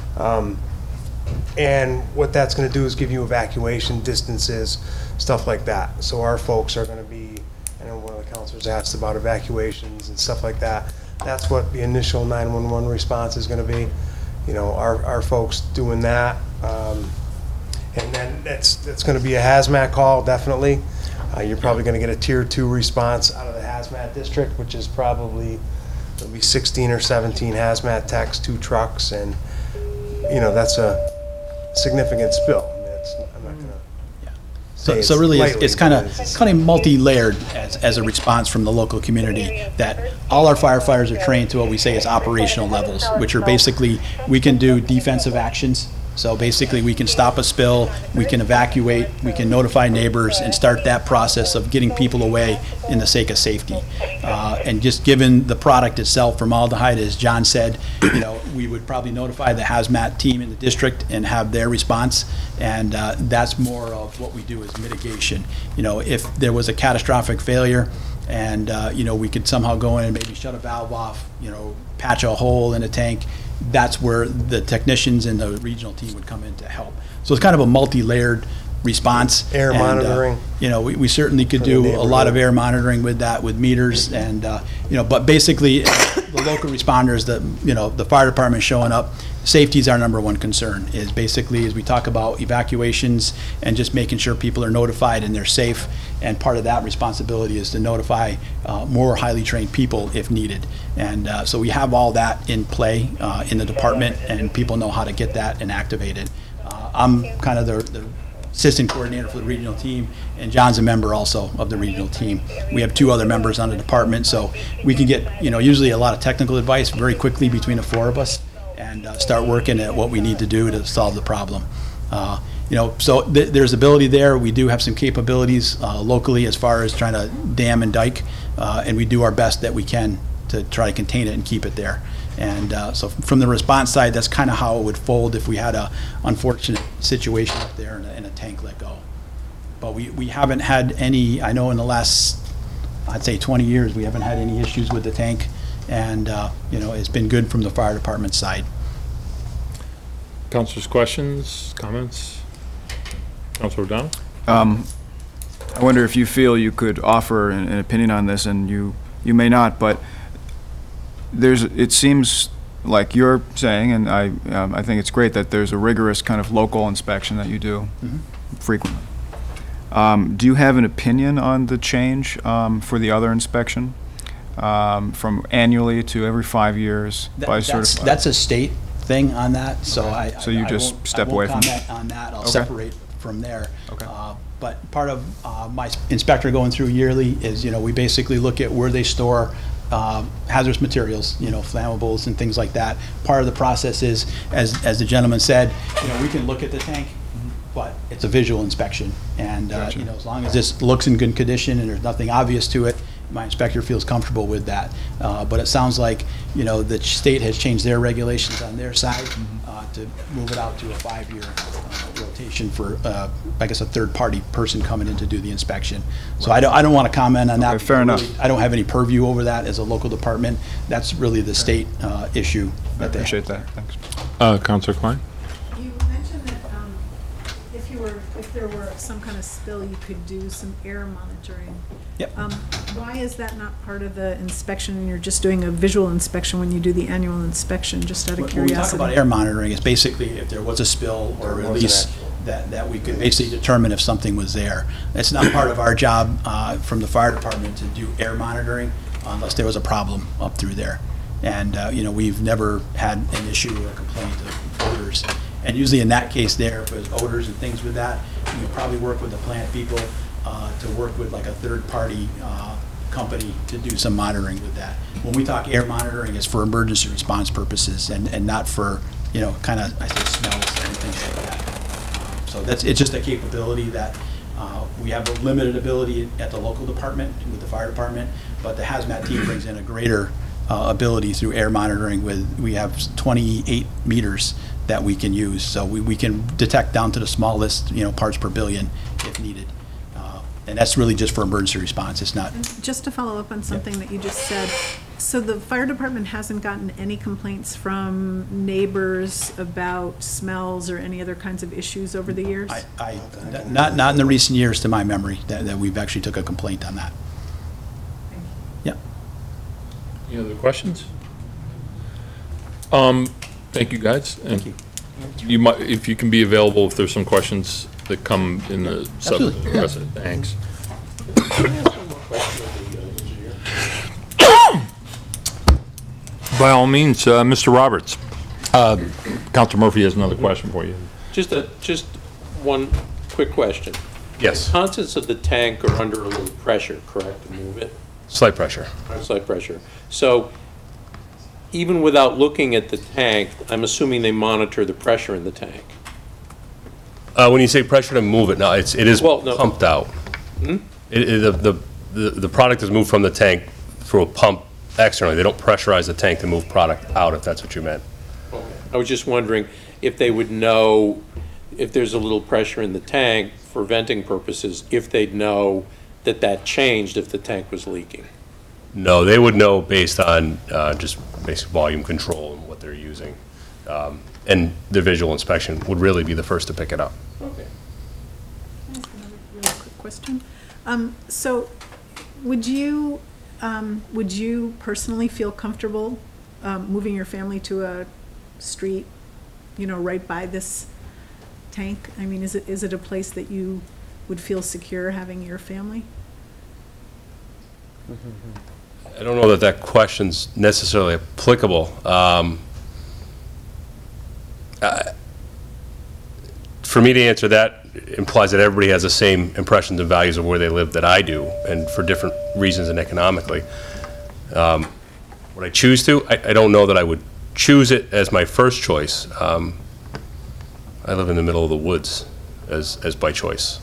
And what that's going to do is give you evacuation distances, stuff like that. So our folks are going to be, I know one of the counselors asked about evacuations and stuff like that. That's what the initial 911 response is going to be. You know, our folks doing that. And then that's going to be a hazmat call, definitely. You're probably going to get a tier 2 response out of the hazmat district, which is probably, there'll be 16 or 17 hazmat techs, 2 trucks, and, you know, that's a significant spill. I mean, I'm not going to So really, lightly, it's kind of multi-layered as a response from the local community, that all our firefighters are trained to what we say is operational levels, which are basically, we can do defensive actions. So basically, we can stop a spill, we can evacuate, we can notify neighbors, and start that process of getting people away in the sake of safety. And just given the product itself, formaldehyde, as John said, you know, we would probably notify the hazmat team in the district and have their response. And that's more of what we do is mitigation. You know, if there was a catastrophic failure, and you know, we could somehow go in and maybe shut a valve off, you know, patch a hole in a tank, that's where the technicians and the regional team would come in to help. So it's kind of a multi-layered response. Air monitoring. You know, we certainly could do a lot of air monitoring with that, with meters, and you know, but basically the local responders, you know, the fire department showing up, safety is our #1 concern. Is basically, as we talk about evacuations and just making sure people are notified and they're safe, and part of that responsibility is to notify more highly trained people if needed. And so we have all that in play in the department, and people know how to get that and activate it. I'm kind of the assistant coordinator for the regional team, and John's a member also of the regional team. We have 2 other members on the department, so we can get, you know, usually a lot of technical advice very quickly between the 4 of us, and start working at what we need to do to solve the problem. You know, so there's ability there. We do have some capabilities locally as far as trying to dam and dike, and we do our best that we can to try to contain it and keep it there. And so from the response side, that's kind of how it would fold if we had a unfortunate situation up there and a tank let go. But we haven't had any, I know in the last, I'd say 20 years, we haven't had any issues with the tank. And, you know, it's been good from the fire department side. Councilors, questions, comments? Councilor O'Donnell? I wonder if you feel you could offer an opinion on this, and you may not, but it seems like you're saying, and I think it's great that there's a rigorous kind of local inspection that you do frequently. Do you have an opinion on the change for the other inspection, from annually to every 5 years by certified? That's a state thing on that, so okay. So you just step away from I won't comment on that. I'll okay. separate from there. Okay. But part of my inspector going through yearly is, you know, we basically look at where they store hazardous materials, you know, flammables and things like that. Part of the process is, as the gentleman said, you know, we can look at the tank, but it's a visual inspection. And, gotcha. you know, as long as this looks in good condition and there's nothing obvious to it, my inspector feels comfortable with that. But it sounds like, you know, the state has changed their regulations on their side to move it out to a 5-year rotation for, I guess, a third-party person coming in to do the inspection. So I don't want to comment on that. Okay, fair enough. I don't have any purview over that as a local department. That's really the state issue. I appreciate that. Thanks. Councilor Klein? You mentioned that if there were some kind of spill, you could do some air monitoring. Yep. Why is that not part of the inspection, and you're just doing a visual inspection when you do the annual inspection, just out of curiosity? When we talk about air monitoring, it's basically if there was a spill or release that we could basically determine if something was there. It's not part of our job from the fire department to do air monitoring unless there was a problem up through there. And you know, we've never had an issue or a complaint of odors. And usually in that case there, if there's odors and things with that, you probably work with the plant people to work with like a third party company to do some monitoring with that. When we talk air monitoring, it's for emergency response purposes and not for, kind of, I say, smells or anything like that. So it's just a capability that we have a limited ability at the local department with the fire department, but the hazmat team brings in a greater ability through air monitoring. We have 28 meters that we can use, so we can detect down to the smallest, parts per billion if needed. And that's really just for emergency response. It's not. Just to follow up on something that you just said, so the fire department hasn't gotten any complaints from neighbors about smells or any other kinds of issues over the years? Not in the recent years, to my memory, that we've actually took a complaint on that. Yeah. Any other questions? Thank you, guys. Thank you. You might, if you can be available, if there's some questions that come in the subject. Yeah. Thanks. By all means, Mr. Roberts. Councilor Murphy has another question for you. Just one quick question. Yes. The contents of the tank are under a little pressure, correct, to move it? Slight pressure. Slight pressure. So even without looking at the tank, I'm assuming they monitor the pressure in the tank. When you say pressure to move it, no, it is pumped out. Hmm? The product is moved from the tank through a pump externally. They don't pressurize the tank to move product out, if that's what you meant. Okay. I was just wondering if they would know if there's a little pressure in the tank for venting purposes, if they'd know that changed if the tank was leaking. No, they would know based on just basic volume control and what they're using. And the visual inspection would really be the first to pick it up. Okay. Can I ask another really quick question? So would you personally feel comfortable moving your family to a street, right by this tank? I mean, is it a place that you would feel secure having your family? I don't know that question's necessarily applicable. For me to answer that implies that everybody has the same impressions and values of where they live that I do, and for different reasons and economically. Would I choose to? I don't know that I would choose it as my first choice. I live in the middle of the woods as by choice.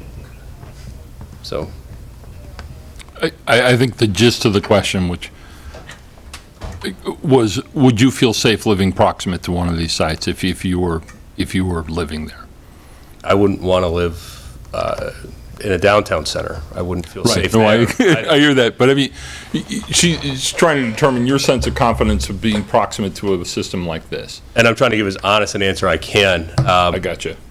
So. I think the gist of the question, which was, would you feel safe living proximate to one of these sites if you were living there? I wouldn't want to live in a downtown center. I wouldn't feel safe there. I hear that, but I mean, she's trying to determine your sense of confidence of being proximate to a system like this. And I'm trying to give as honest an answer I can. I got you.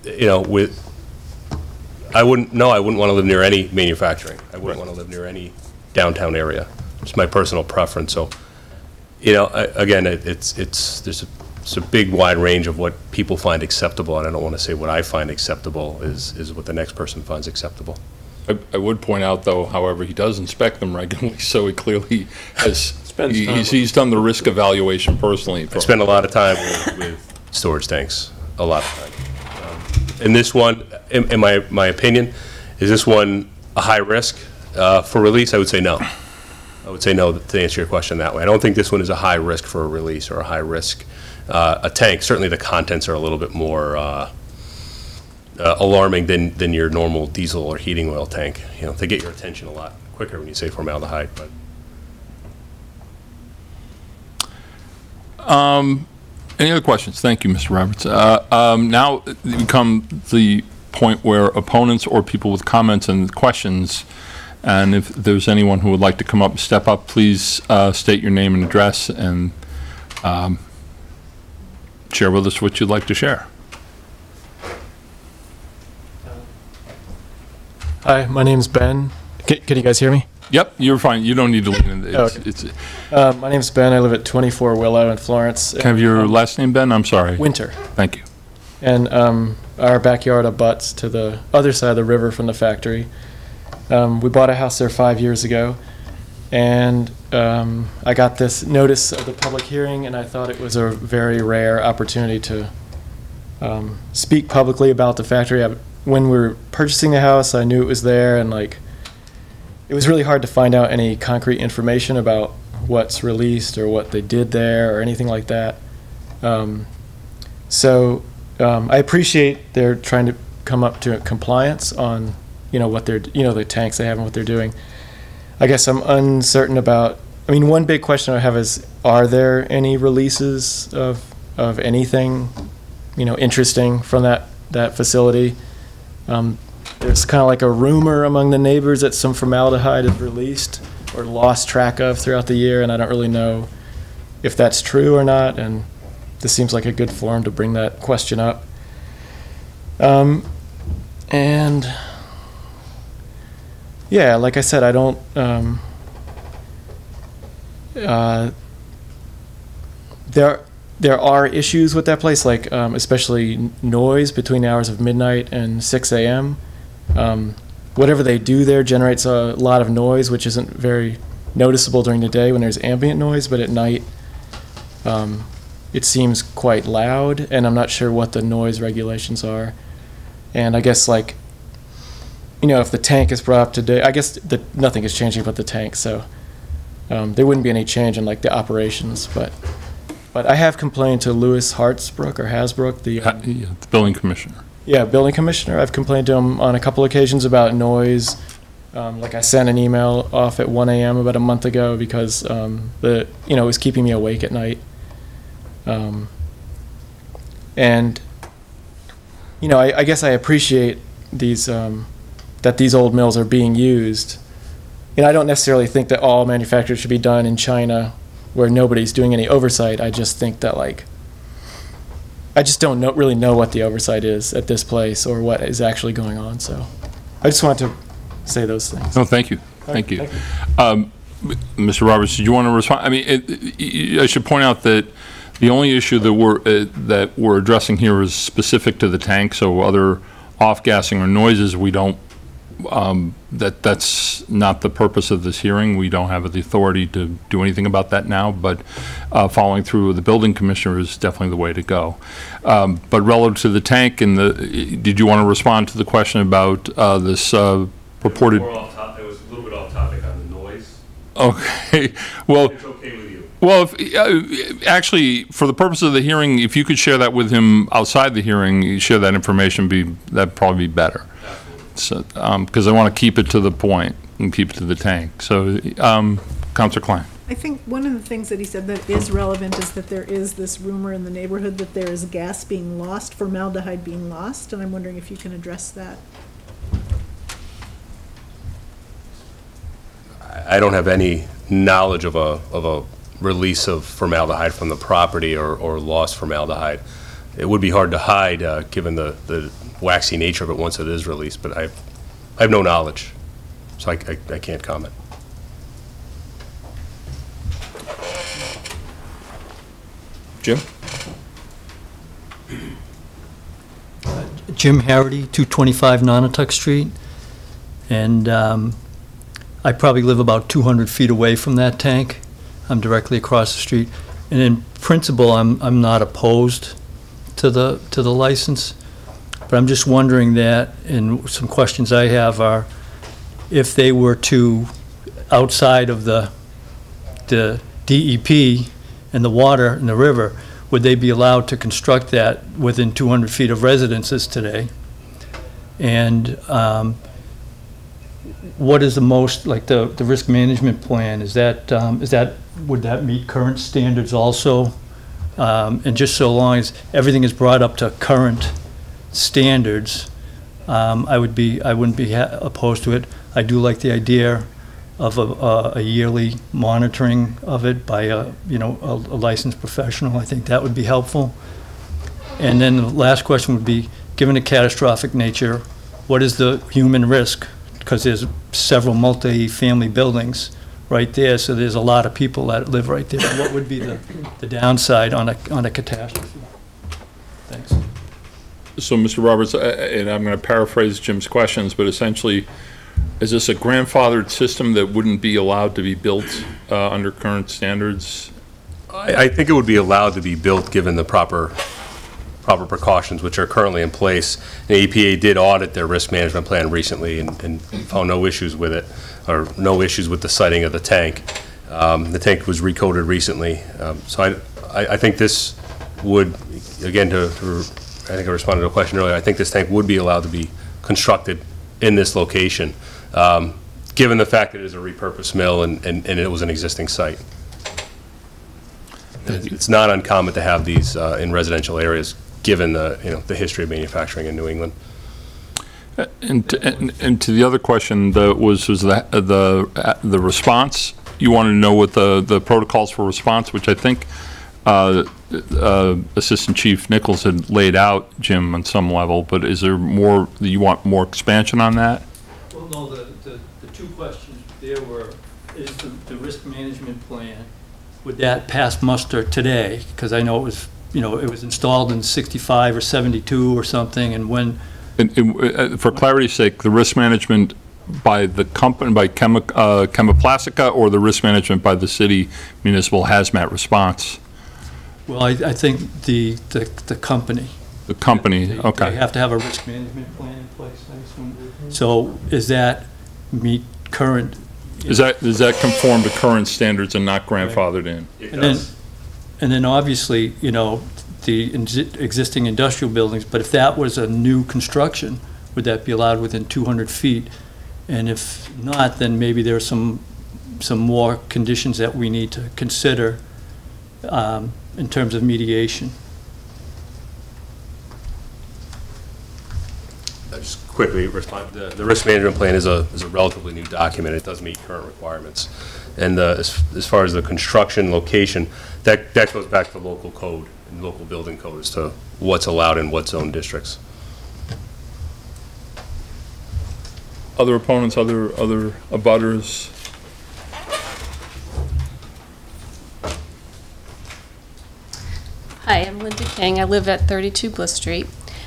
I wouldn't want to live near any manufacturing. I wouldn't want to live near any downtown area. It's my personal preference. So, again, there's a big wide range of what people find acceptable, and I don't want to say what I find acceptable is what the next person finds acceptable. I would point out, though, however, he does inspect them regularly, so he clearly has he's done the risk evaluation personally. I spend a lot of time with storage tanks, a lot of time. And this one, in my opinion, is this one a high risk for release? I would say no. I would say no to answer your question that way. I don't think this one is a high risk for a release or a high risk a tank. Certainly the contents are a little bit more alarming than your normal diesel or heating oil tank. They get your attention a lot quicker when you say formaldehyde. But any other questions? Thank you, Mr. Roberts. Now we come to the point where opponents or people with comments and questions, and if there's anyone who would like to come up and step up, please state your name and address and share with us what you'd like to share. Hi, my name's Ben. Can you guys hear me? Yep, you're fine. You don't need to lean in. My name's Ben. I live at 24 Willow in Florence. Can I have your last name, Ben? I'm sorry. Winter. Thank you. And our backyard abuts to the other side of the river from the factory. We bought a house there 5 years ago, and I got this notice of the public hearing, and I thought it was a very rare opportunity to speak publicly about the factory. When we were purchasing the house, I knew it was there, and it it was really hard to find out any concrete information about what's released or what they did there or anything like that. I appreciate they're trying to come up to compliance on, what they're, the tanks they have and what they're doing. I guess I'm uncertain about, one big question I have is, are there any releases of anything, interesting from that facility? There's kind of like a rumor among the neighbors that some formaldehyde is released or lost track of throughout the year, and I don't really know if that's true or not, and this seems like a good forum to bring that question up. And yeah, like I said, I don't, there are issues with that place, like especially noise between the hours of midnight and 6 a.m. Whatever they do there generates a lot of noise, which isn't very noticeable during the day when there's ambient noise, but at night it seems quite loud, and I'm not sure what the noise regulations are. And I guess, like, if the tank is brought up today, I guess nothing is changing but the tank, so there wouldn't be any change in, like, the operations, but I have complained to Louis Hartsbrook or Hasbrook, the building commissioner. Yeah, building commissioner. I've complained to him on a couple occasions about noise. Like I sent an email off at 1 a.m. about a month ago because it was keeping me awake at night. And I guess I appreciate these that these old mills are being used. I don't necessarily think that all manufacturers should be done in China where nobody's doing any oversight. I just think that, like, I just don't really know what the oversight is at this place or what is actually going on. So I just wanted to say those things. No, thank you. Thank you. Mr. Roberts, did you want to respond? I should point out that the only issue that we're addressing here is specific to the tank. So other off-gassing or noises, we don't. That's not the purpose of this hearing. We don't have the authority to do anything about that now, but following through with the building commissioner is definitely the way to go. But relative to the tank, did you want to respond to the question about this purported? It was a little bit off topic on the noise. Okay. Well, it's okay with you. Well, actually, for the purpose of the hearing, if you could share that with him outside the hearing, share that information, that'd probably be better. So, because I want to keep it to the point and keep it to the tank. So, Councilor Klein. I think one of the things that he said that is relevant is that there is this rumor in the neighborhood that there is gas being lost, formaldehyde being lost, and I'm wondering if you can address that. I don't have any knowledge of a release of formaldehyde from the property or lost formaldehyde. It would be hard to hide given the waxy nature of it once it is released, but I have no knowledge, so I can't comment. Jim? Jim Harity, 225 Nonotuck Street, and I probably live about 200 feet away from that tank. I'm directly across the street, and in principle, I'm not opposed to the license. But I'm just wondering that, and some questions I have are, if they were to, outside of the DEP and the water and the river, would they be allowed to construct that within 200 feet of residences today? And what is the most, like the risk management plan, would that meet current standards also? And just so long as everything is brought up to current standards, I wouldn't be opposed to it. I do like the idea of a yearly monitoring of it by a licensed professional. I think that would be helpful. And then the last question would be, given the catastrophic nature, what is the human risk? Because there's several multi-family buildings right there, so there's a lot of people that live right there. What would be the downside on a catastrophe? Thanks. So, Mr. Roberts, and I'm going to paraphrase Jim's questions, but essentially, is this a grandfathered system that wouldn't be allowed to be built under current standards? I think it would be allowed to be built given the proper proper precautions which are currently in place. The EPA did audit their risk management plan recently and found no issues with it, or no issues with the siting of the tank. The tank was recoated recently. So I think this would, again, I think I responded to a question earlier, I think this tank would be allowed to be constructed in this location, given the fact that it is a repurposed mill and it was an existing site. It's not uncommon to have these in residential areas, given the history of manufacturing in New England. And to the other question, was the response? You wanted to know what the protocols for response, which I think Assistant Chief Nichols had laid out, Jim, on some level. But is there more? You want more expansion on that? Well, no. The two questions there were: is the risk management plan, would that pass muster today? Because I know it was, it was installed in 65 or 72 or something, and when. For clarity's sake, the risk management by the company, by Chemiplastica, or the risk management by the city municipal hazmat response? Well, I think the company. The company, okay. They have to have a risk management plan in place, I assume. So does that meet current? Does that conform to current standards and not grandfathered in? It does. And then obviously, the existing industrial buildings, but if that was a new construction, would that be allowed within 200 feet? And if not, then maybe there are some more conditions that we need to consider in terms of mediation. I'll just quickly respond. The risk management plan is a relatively new document. It does meet current requirements. And as far as the construction location, that goes back to local code and local building code as to what's allowed in what zone districts. Other opponents, other abutters? Hi, I'm Linda King. I live at 32 Bliss Street.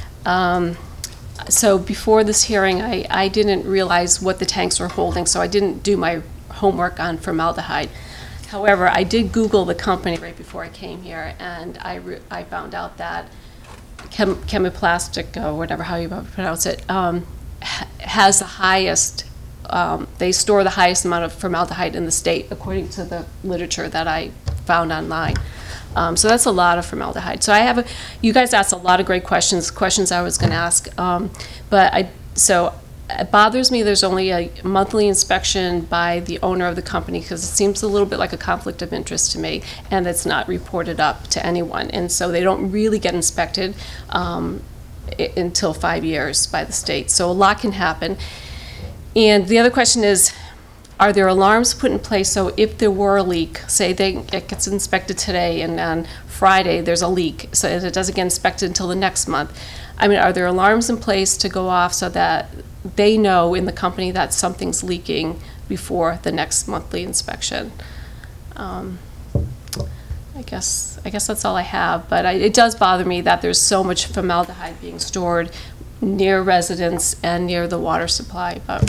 So before this hearing, I didn't realize what the tanks were holding, so I didn't do my homework on formaldehyde. However, I did Google the company right before I came here, and I found out that Chemiplastica, or whatever, how you pronounce it, has the highest, they store the highest amount of formaldehyde in the state, according to the literature that I found online. So that's a lot of formaldehyde. So you guys asked a lot of great questions I was going to ask. So it bothers me there's only a monthly inspection by the owner of the company, because it seems a little bit like a conflict of interest to me, and it's not reported up to anyone. And so they don't really get inspected until 5 years by the state. So a lot can happen. And the other question is, are there alarms put in place so if there were a leak, say it gets inspected today and on Friday there's a leak, so it doesn't get inspected until the next month? I mean, are there alarms in place to go off so that they know in the company that something's leaking before the next monthly inspection? I guess that's all I have, but it does bother me that there's so much formaldehyde being stored near residents and near the water supply. But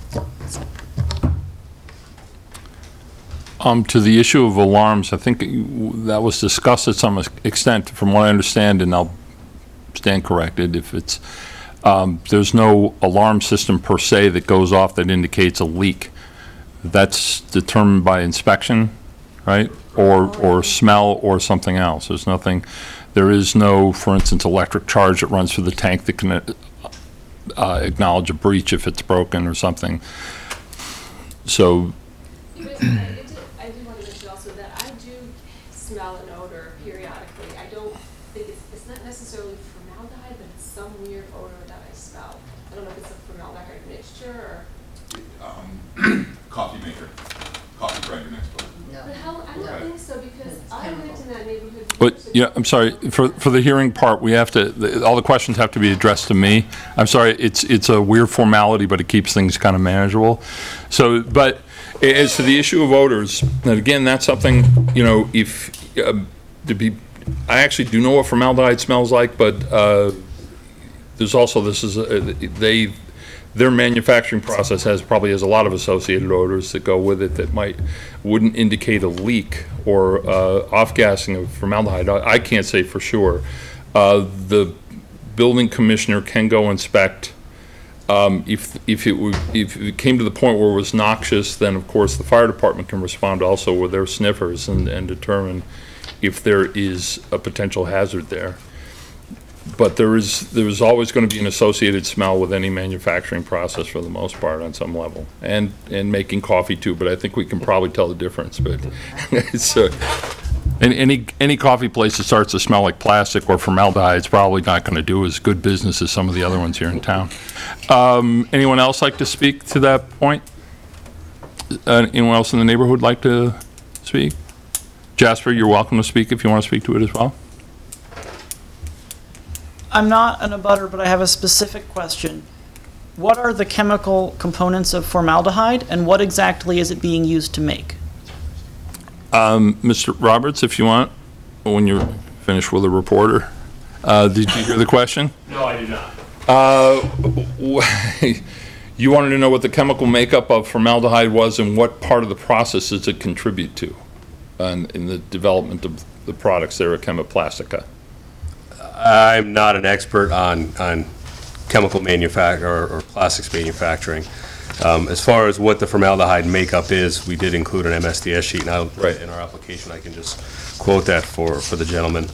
to the issue of alarms, I think that was discussed at some extent, from what I understand, and I'll stand corrected if it's, there's no alarm system per se that goes off that indicates a leak. That's determined by inspection, right? Or smell or something else. There's nothing, there is no, for instance, electric charge that runs through the tank that can acknowledge a breach if it's broken or something. So. I do want to mention also that I do smell an odor periodically. I don't think it's not necessarily formaldehyde, but it's some weird odor that I smell. I don't know if it's a formaldehyde mixture or coffee maker, coffee grinder next door. But how, I don't think so, because I went in that neighborhood. But yeah, I'm sorry, for the hearing part, we have to, all the questions have to be addressed to me. I'm sorry, it's a weird formality, but it keeps things kind of manageable. So, but as to the issue of odors, and again, that's something, if I actually do know what formaldehyde smells like, but there's also, their manufacturing process probably has a lot of associated odors that go with it that wouldn't indicate a leak or off-gassing of formaldehyde. I can't say for sure. the building commissioner can go inspect. If it came to the point where it was noxious, then of course the fire department can respond also with their sniffers and determine if there is a potential hazard there. But there's always going to be an associated smell with any manufacturing process for the most part on some level, and making coffee too. But I think we can probably tell the difference. But it's any coffee place that starts to smell like plastic or formaldehyde is probably not going to do as good business as some of the other ones here in town. Anyone else like to speak to that point? Anyone else in the neighborhood like to speak? Jasper, you're welcome to speak if you want to speak to it as well. I'm not an abutter, but I have a specific question. What are the chemical components of formaldehyde, and what exactly is it being used to make? Mr. Roberts, if you want, when you're finished with the reporter. Did you hear the question? No, I did not. You wanted to know what the chemical makeup of formaldehyde was and what part of the process does it contribute to in the development of the products there at Chemiplastica? I'm not an expert on chemical manufacture or plastics manufacturing. As far as what the formaldehyde makeup is, we did include an MSDS sheet in our application. I can just quote that for the gentleman.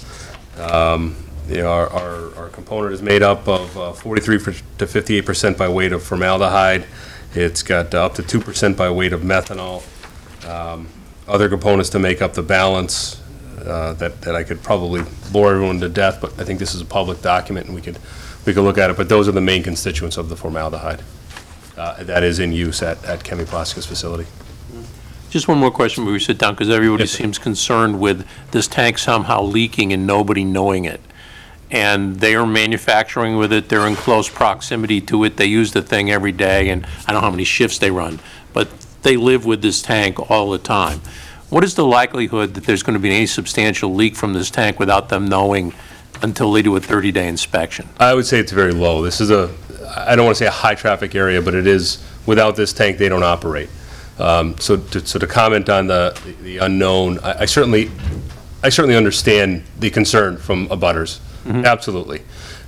Our component is made up of 43 to 58% by weight of formaldehyde. It's got up to 2% by weight of methanol. Other components to make up the balance that I could probably bore everyone to death, but I think this is a public document and we could look at it. But those are the main constituents of the formaldehyde that is in use at Chemiplastica's facility. Just one more question before we sit down, because everybody seems concerned with this tank somehow leaking and nobody knowing it. And they are manufacturing with it, they're in close proximity to it, they use the thing every day, and I don't know how many shifts they run, but they live with this tank all the time. What is the likelihood that there's going to be any substantial leak from this tank without them knowing until they do a 30-day inspection? I would say it's very low. This is I don't want to say a high traffic area, but it is, without this tank, they don't operate. So to comment on the unknown, I certainly understand the concern from abutters. Mm-hmm. Absolutely.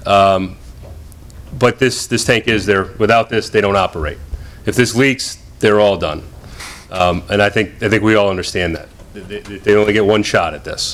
But this tank is there. Without this, they don't operate. If this leaks, they're all done. And I think we all understand that. They only get one shot at this.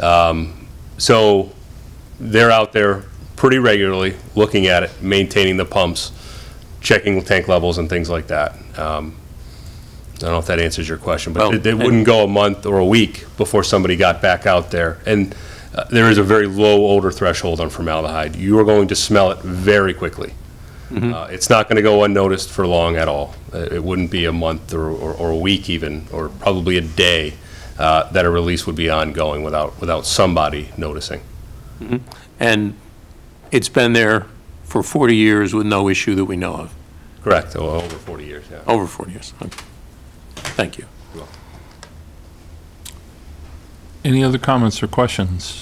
So they're out there pretty regularly looking at it, maintaining the pumps, checking tank levels and things like that. I don't know if that answers your question, but it wouldn't go a month or a week before somebody got back out there. And there is a very low odor threshold on formaldehyde. You are going to smell it very quickly. Mm-hmm. It's not going to go unnoticed for long at all. It wouldn't be a month or a week even, or probably a day that a release would be ongoing without somebody noticing. Mm-hmm. And it's been there for 40 years with no issue that we know of? Correct. Over 40 years, yeah. Over 40 years. Okay. Thank you. You're welcome. Any other comments or questions?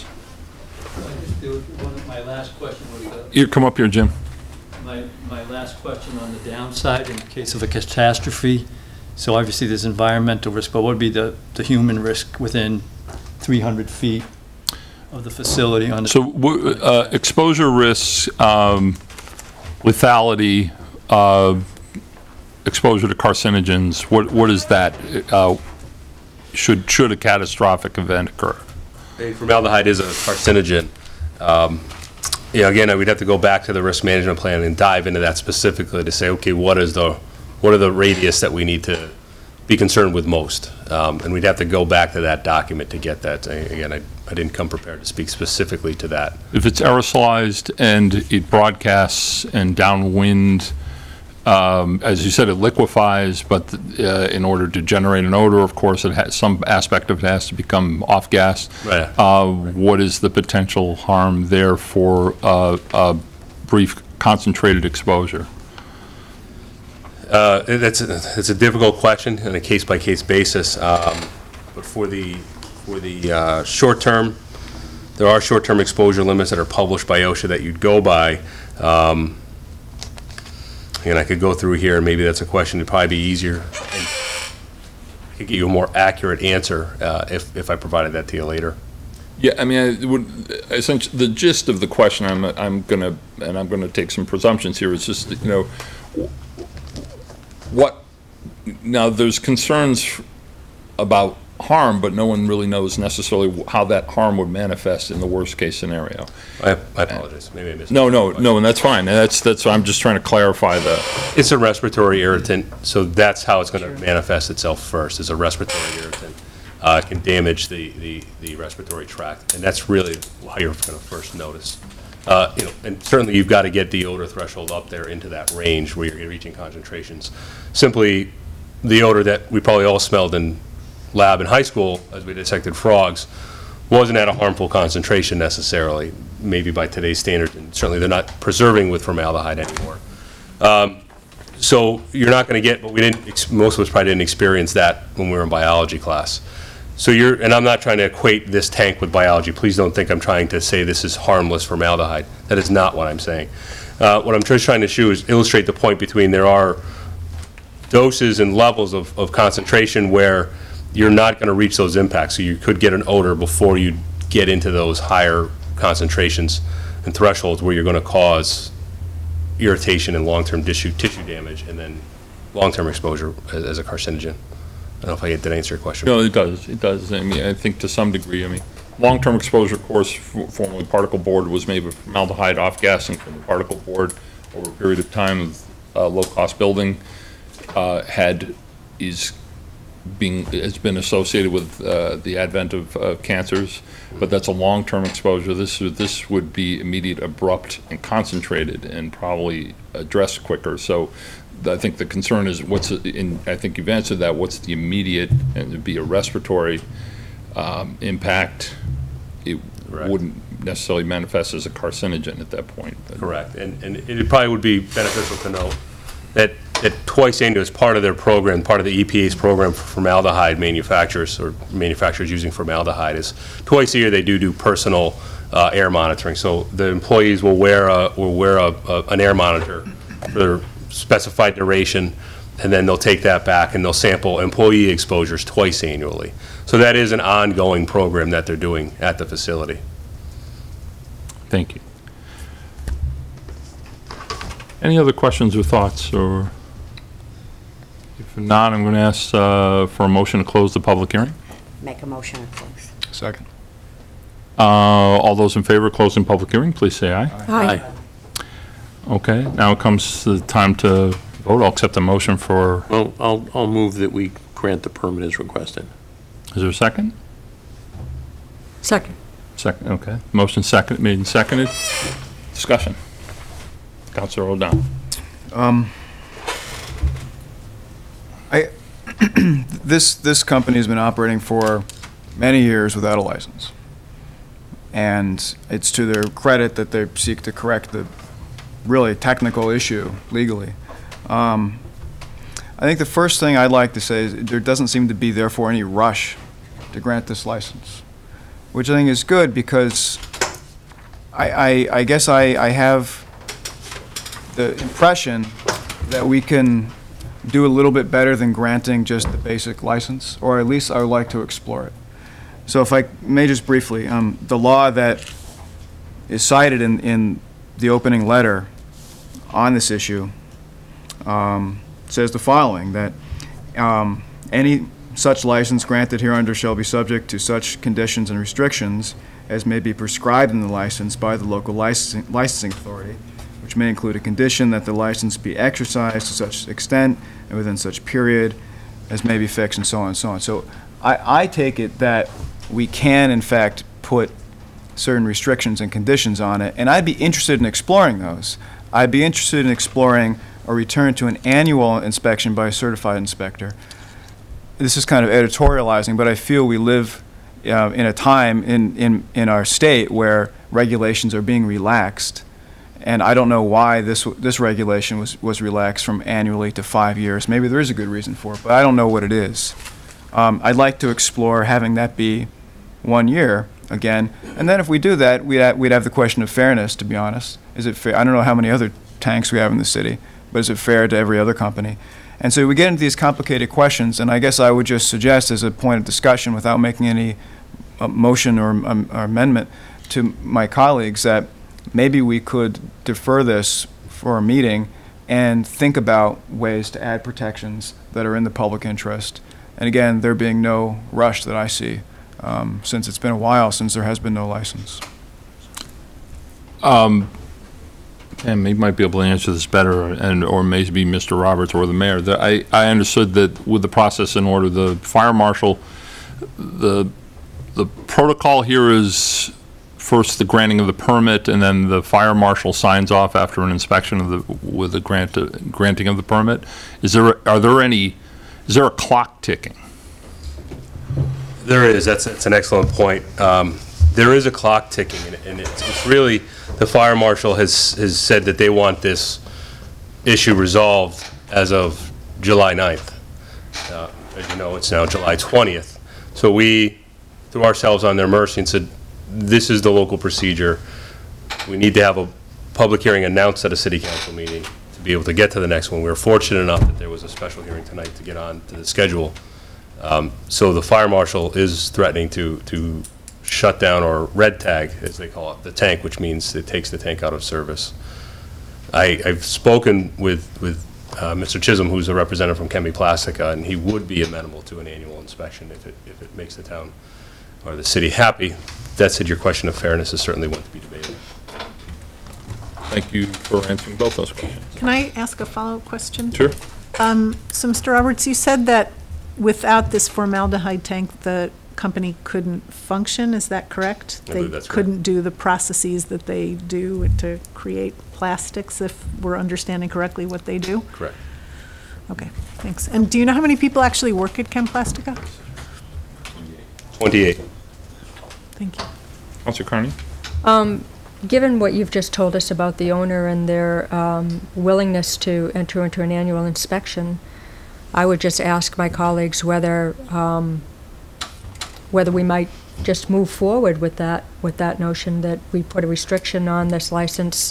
My last question was... You come up here, Jim. My last question on the downside in case of a catastrophe. So obviously there's environmental risk, but what would be the human risk within 300 feet of the facility? So exposure risks, lethality, exposure to carcinogens, what is that? Should a catastrophic event occur? Formaldehyde is a carcinogen. Again, we'd have to go back to the risk management plan and dive into that specifically to say, okay, what are the radius that we need to be concerned with most? And we'd have to go back to that document to get that. Again, I didn't come prepared to speak specifically to that. If it's aerosolized and it broadcasts and downwind, as you said, it liquefies, but in order to generate an odor, of course, it has some aspect of it has to become off-gas. Right. What is the potential harm there for a brief concentrated exposure? It's a difficult question on a case-by-case basis, but for the short term, there are short-term exposure limits that are published by OSHA that you'd go by. And I could go through here, and maybe that's a question that'd probably be easier. And I could give you a more accurate answer if I provided that to you later. Yeah, I mean, essentially, the gist of the question, I'm gonna take some presumptions here, is just, you know, now there's concerns about harm, but no one really knows necessarily how that harm would manifest in the worst case scenario. I apologize, maybe I missed. No, and that's fine, and that's I'm just trying to clarify the. It's a respiratory irritant, so that's how it's going to manifest itself first, is a respiratory irritant. It can damage the respiratory tract, and that's really how you're going to first notice. You know, and certainly you've got to get the odor threshold up there into that range where you're reaching concentrations. Simply, the odor that we probably all smelled in lab in high school as we dissected frogs wasn't at a harmful concentration necessarily, maybe by today's standards, and certainly they're not preserving with formaldehyde anymore. So you're not going to get, but most of us probably didn't experience that when we were in biology class. So and I'm not trying to equate this tank with biology. Please don't think I'm trying to say this is harmless formaldehyde. That is not what I'm saying. What I'm just trying to do is illustrate the point between there are doses and levels of concentration where you're not going to reach those impacts. So you could get an odor before you get into those higher concentrations and thresholds where you're going to cause irritation and long-term tissue damage, and then long-term exposure as a carcinogen. I don't know if I did answer your question. No, it does. It does. I mean, I think to some degree, I mean, long-term exposure, of course, formerly particle board, was made with formaldehyde off-gassing from the particle board over a period of time of low-cost building. Has been associated with the advent of cancers, but that's a long-term exposure. This would be immediate, abrupt, and concentrated, and probably addressed quicker. So I think the concern is I think you've answered that. What's the immediate, and it'd be a respiratory impact. It wouldn't necessarily manifest as a carcinogen at that point. Correct, and it probably would be beneficial to know that twice annually, as part of their program, part of the EPA's program for formaldehyde manufacturers, or manufacturers using formaldehyde, is twice a year they do personal air monitoring. So the employees will wear an air monitor for specified duration, and then they'll take that back and they'll sample employee exposures twice annually. So that is an ongoing program that they're doing at the facility. Thank you. Any other questions or thoughts? Or if not, I'm going to ask for a motion to close the public hearing. Make a motion to close. Second. All those in favor of closing public hearing, please say aye. Aye. Okay, now it comes the time to vote. I'll accept the motion for. Well, I'll move that we grant the permit as requested. Is there a second? Second. Second, okay. Motion second, made and seconded. Discussion. Councilor O'Donnell. This company has been operating for many years without a license, and it's to their credit that they seek to correct the really technical issue legally. I think the first thing I'd like to say is there doesn't seem to be therefore any rush to grant this license, which I think is good, because I guess I have the impression that we can do a little bit better than granting just the basic license, or at least I would like to explore it. So if I may just briefly, the law that is cited in the opening letter on this issue says the following, that any such license granted hereunder shall be subject to such conditions and restrictions as may be prescribed in the license by the local licensing authority, which may include a condition that the license be exercised to such extent and within such period as may be fixed, and so on and so on. So I take it that we can, in fact, put certain restrictions and conditions on it, and I'd be interested in exploring those. I'd be interested in exploring a return to an annual inspection by a certified inspector. This is kind of editorializing, but I feel we live in a time in our state where regulations are being relaxed, and I don't know why this regulation was relaxed from annually to 5 years. Maybe there is a good reason for it, but I don't know what it is. I'd like to explore having that be 1 year again, and then if we do that, we'd have the question of fairness, to be honest. Is it fair? I don't know how many other tanks we have in the city, but is it fair to every other company? And so we get into these complicated questions, and I guess I would just suggest, as a point of discussion without making any a motion or amendment to my colleagues that maybe we could defer this for a meeting and think about ways to add protections that are in the public interest. And again, there being no rush that I see, since it's been a while since there has been no license. And you might be able to answer this better, or maybe Mr. Roberts or the mayor. I understood that with the process in order, the fire marshal, the protocol here is first the granting of the permit, and then the fire marshal signs off after an inspection of with the granting of the permit. Is there a clock ticking? There is. That's an excellent point. There is a clock ticking, and it's really, the fire marshal has said that they want this issue resolved as of July 9th. As you know, it's now July 20th. So we threw ourselves on their mercy and said, this is the local procedure. We need to have a public hearing announced at a city council meeting to be able to get to the next one. We were fortunate enough that there was a special hearing tonight to get on to the schedule. So the fire marshal is threatening to shut down, or red tag, as they call it, the tank, which means it takes the tank out of service. I've spoken with Mr. Chisholm, who's a representative from Chemiplastica, and he would be amenable to an annual inspection if it makes the town or the city happy. That said, your question of fairness is certainly one to be debated. Thank you for answering both those questions. Can I ask a follow-up question? Sure. So, Mr. Roberts, you said that without this formaldehyde tank, the company couldn't function. Is that correct? I believe that's They couldn't do the processes that they do to create plastics, if we're understanding correctly what they do? Correct. Okay, thanks. And do you know how many people actually work at Chemiplastica? 28. Thank you. Councilor Carney? Given what you've just told us about the owner and their willingness to enter into an annual inspection, I would just ask my colleagues whether we might just move forward with that notion that we put a restriction on this license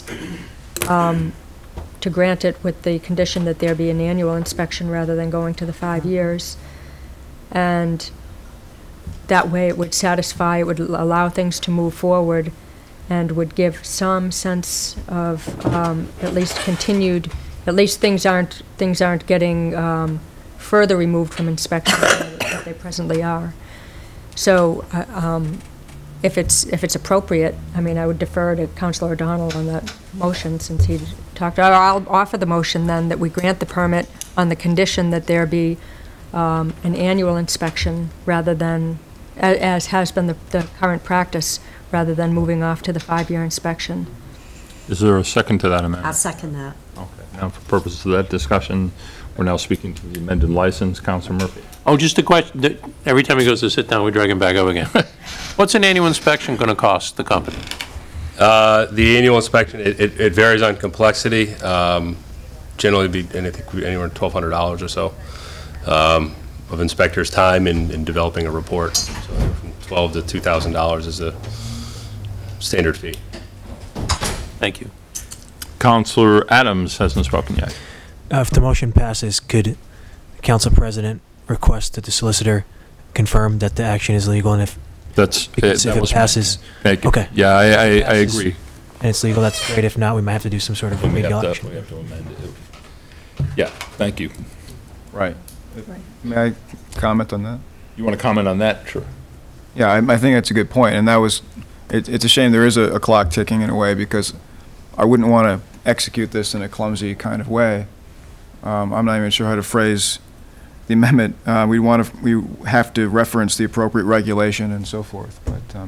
to grant it with the condition that there be an annual inspection rather than going to the 5 years. And that way it would satisfy, it would allow things to move forward and would give some sense of at least continued, at least things aren't getting further removed from inspection than they presently are. So if it's appropriate, I mean, I would defer to Councilor O'Donnell on that motion, since he talked. I'll offer the motion then that we grant the permit on the condition that there be an annual inspection rather than, as has been the current practice, rather than moving off to the 5-year inspection. Is there a second to that amendment? I'll second that. Okay. Now, for purposes of that discussion, we're now speaking to the amended license. Councilor Murphy. Oh, just a question. Every time he goes to sit down, we drag him back up again. What's an annual inspection going to cost the company? The annual inspection, it varies on complexity. Generally, be anywhere $1,200 or so of inspector's time in developing a report. So from $1,200 to $2,000 is a standard fee. Thank you. Councilor Adams hasn't spoken yet. If the motion passes, could the Council President request that the solicitor confirm that the action is legal, and if it passes, okay, yeah, I agree. And it's legal, that's great. If not, we might have to do some sort of remedial action. We have to amend it. Yeah, thank you. Right. May I comment on that? You want to comment on that? Sure. Yeah, I think that's a good point, and that was, it's a shame there is a clock ticking in a way, because I wouldn't want to execute this in a clumsy kind of way. I'm not even sure how to phrase the amendment. We have to reference the appropriate regulation and so forth. But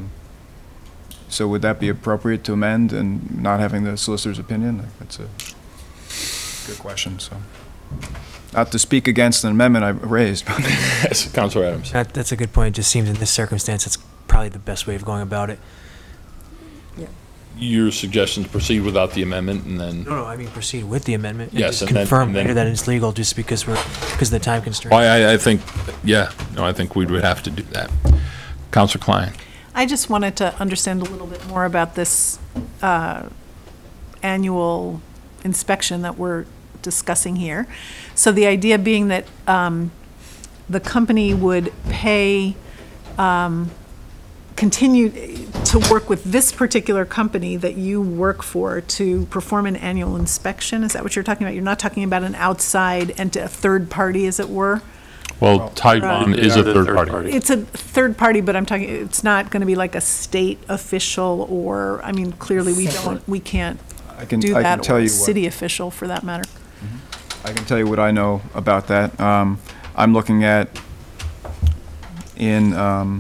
so would that be appropriate to amend and not having the solicitor's opinion? That's a good question. So, not to speak against an amendment I raised. Yes, Councilor Adams. That's a good point. It just seems in this circumstance, it's probably the best way of going about it. Your suggestion to proceed without the amendment, and then... No, I mean proceed with the amendment. Yes, and confirm later that it's legal, just because of the time constraint. Well, I think, yeah, no, I think we would have to do that. Councilor Klein. I just wanted to understand a little bit more about this annual inspection that we're discussing here. So the idea being that the company would pay continue to work with this particular company that you work for to perform an annual inspection? Is that what you're talking about? You're not talking about an outside and a third party, as it were? Well, Taiwan is a third party. It's a third party, but I'm talking, it's not going to be like a state official or, I mean, clearly we can't do that, tell or a you city official for that matter. I can tell you what I know about that. I'm looking at in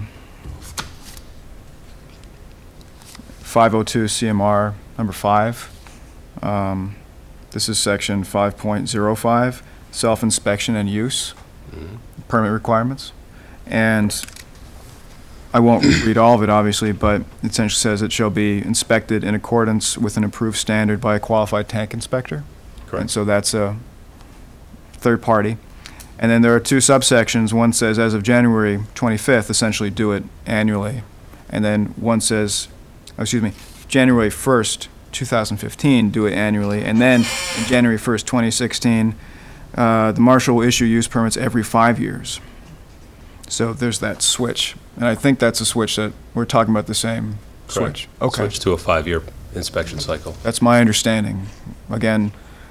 502 CMR number 5. This is section 5.05, self-inspection and use, permit requirements. And I won't read all of it, obviously, but it essentially says it shall be inspected in accordance with an approved standard by a qualified tank inspector. Correct. And so that's a third party. And then there are 2 subsections. One says as of January 25th, essentially do it annually. And then one says, January 1st, 2015, do it annually. And then in January 1st, 2016, the marshal will issue use permits every 5 years. So there's that switch. And I think that's a switch that we're talking about, the same switch. Okay. Switch to a 5-year inspection cycle. That's my understanding. Again,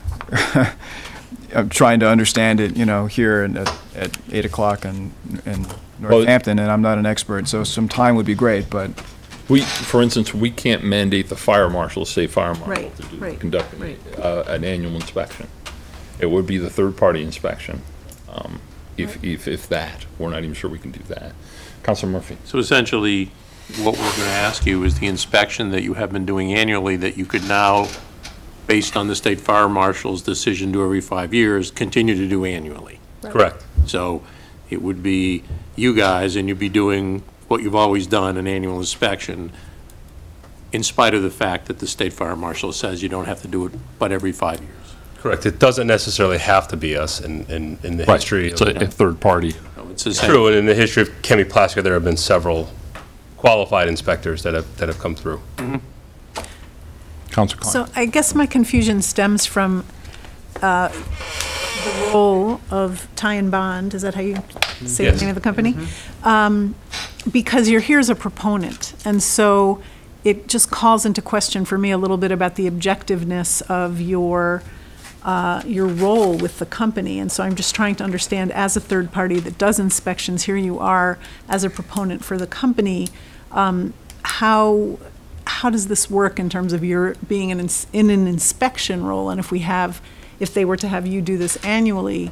I'm trying to understand it, here at 8 o'clock in Northampton, and I'm not an expert, so some time would be great, but... For instance, we can't mandate the fire marshal, state fire marshal, to conduct an annual inspection. It would be the third-party inspection, if that. We're not even sure we can do that. Councilor Murphy. So essentially, what we're going to ask you is the inspection that you have been doing annually that you could now, based on the state fire marshal's decision to every 5 years, continue to do annually. Correct. So it would be you guys, and you'd be doing what you've always done, an annual inspection, in spite of the fact that the state fire marshal says you don't have to do it but every 5 years. Correct. It doesn't necessarily have to be us in the history. It's a third party. No, it's true, and in the history of Chemiplastica, there have been several qualified inspectors that have come through. Councilor Klein. So I guess my confusion stems from the role of Ty and Bond, is that how you say the name of the company? Because you're here as a proponent, and so it just calls into question for me a little bit about the objectiveness of your role with the company. And so I'm just trying to understand, as a third party that does inspections, here you are as a proponent for the company, how does this work in terms of your being in an inspection role? And if they were to have you do this annually,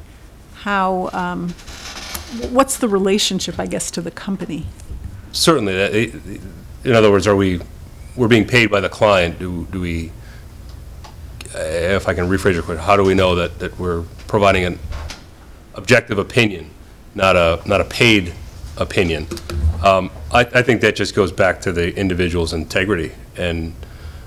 what's the relationship, I guess, to the company? Certainly. In other words, we're being paid by the client. Do we, if I can rephrase it quick, how do we know that we're providing an objective opinion, not a paid opinion? I think that just goes back to the individual's integrity and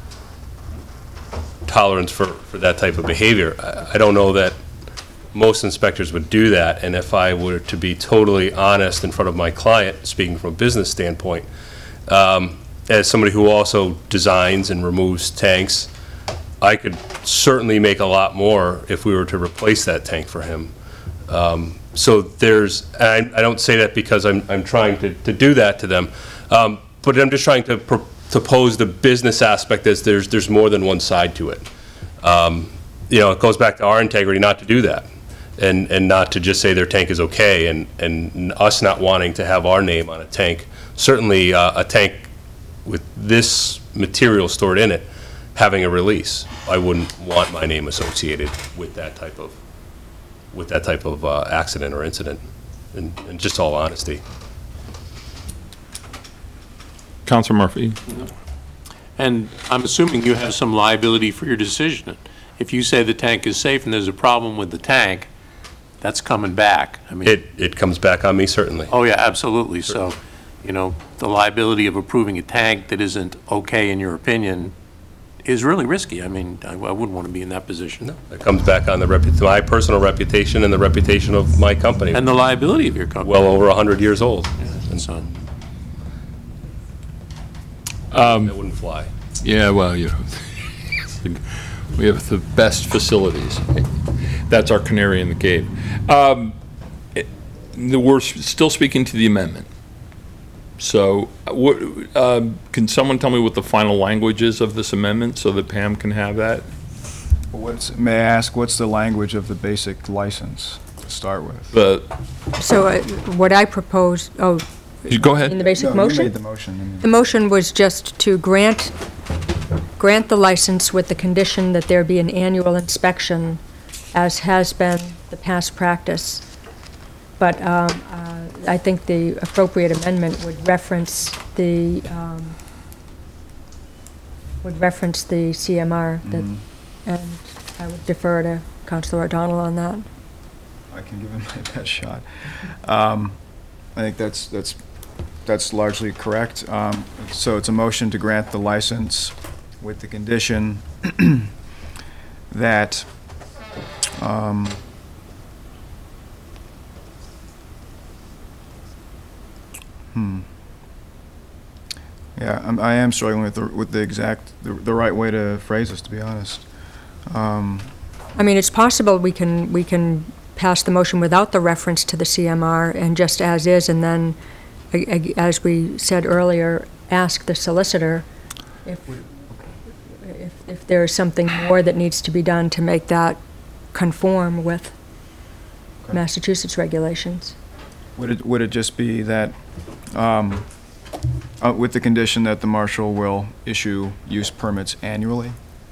tolerance for that type of behavior. I don't know that most inspectors would do that, and if I were to be totally honest in front of my client, speaking from a business standpoint, as somebody who also designs and removes tanks, I could certainly make a lot more if we were to replace that tank for him. So I don't say that because I'm trying to do that to them, but I'm just trying to pose the business aspect as there's more than one side to it. It goes back to our integrity not to do that, and not to just say their tank is okay, and us not wanting to have our name on a tank. Certainly a tank with this material stored in it having a release, I wouldn't want my name associated with that type of accident or incident, in just all honesty. Councilor Murphy. And I'm assuming you have some liability for your decision. If you say the tank is safe and there's a problem with the tank, that's coming back. I mean, it comes back on me, certainly. Oh yeah, absolutely. Certainly. So, the liability of approving a tank that isn't okay in your opinion is really risky. I mean, I wouldn't want to be in that position. No, it comes back on my personal reputation and the reputation of my company. And the liability of your company. Well over 100 years old. Yeah, and so. That wouldn't fly. Yeah, well, we have the best facilities. That's our canary in the cave. We're still speaking to the amendment. So, can someone tell me what the final language is of this amendment so that Pam can have that? May I ask, what's the language of the basic license to start with? So what I propose, You go ahead. in the basic No, motion? You made the motion. The motion was just to grant the license with the condition that there be an annual inspection, as has been the past practice. But I think the appropriate amendment would reference the CMR, and I would defer to Councilor O'Donnell on that. I can give him my best shot. I think that's largely correct. So it's a motion to grant the license with the condition that yeah, I am struggling with the right way to phrase this, to be honest. I mean, it's possible we can pass the motion without the reference to the CMR and just as is, and then, as we said earlier, ask the solicitor if there is something more that needs to be done to make that conform with Massachusetts regulations. Would it just be that, with the condition that the marshal will issue use permits annually?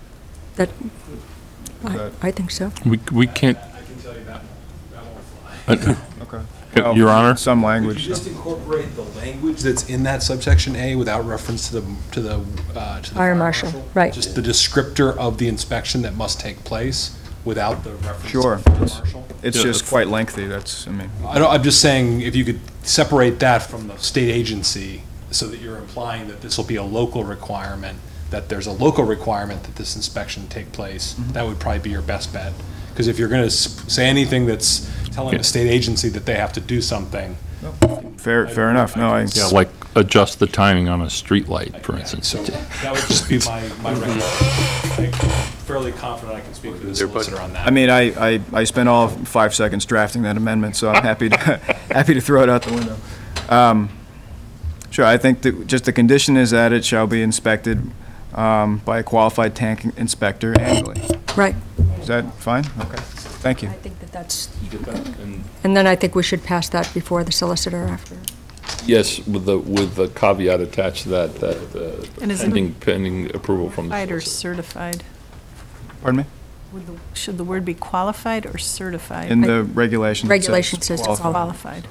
I think so. We can't. I can tell you that won't fly. Okay. Your Honor? Some language. Could you just incorporate the language that's in that subsection A without reference to the Fire marshal, right. Just the descriptor of the inspection that must take place without the reference Sure. to the fire marshal? It's just quite lengthy. I'm just saying, if you could separate that from the state agency so that you're implying that this will be a local requirement, that there's a local requirement that this inspection take place, that would probably be your best bet. Because if you're going to say anything that's telling the state agency that they have to do something. Fair enough. No, Yeah, like adjust the timing on a street light, for instance. So that would just be my recommendation. I'm fairly confident I can speak for the solicitor on that. I mean, I spent all 5 seconds drafting that amendment, so I'm happy to throw it out the window. Sure, I think that just the condition is that it shall be inspected by a qualified tank inspector annually. Right. Is that fine? Okay. Thank you. I think that's, and then I think we should pass that before the solicitor after. Yes, with the caveat attached to that And is it pending approval from the qualified or solicitor. certified? Pardon me? Should the word be qualified or certified? In the regulations. Regulation says Qualified.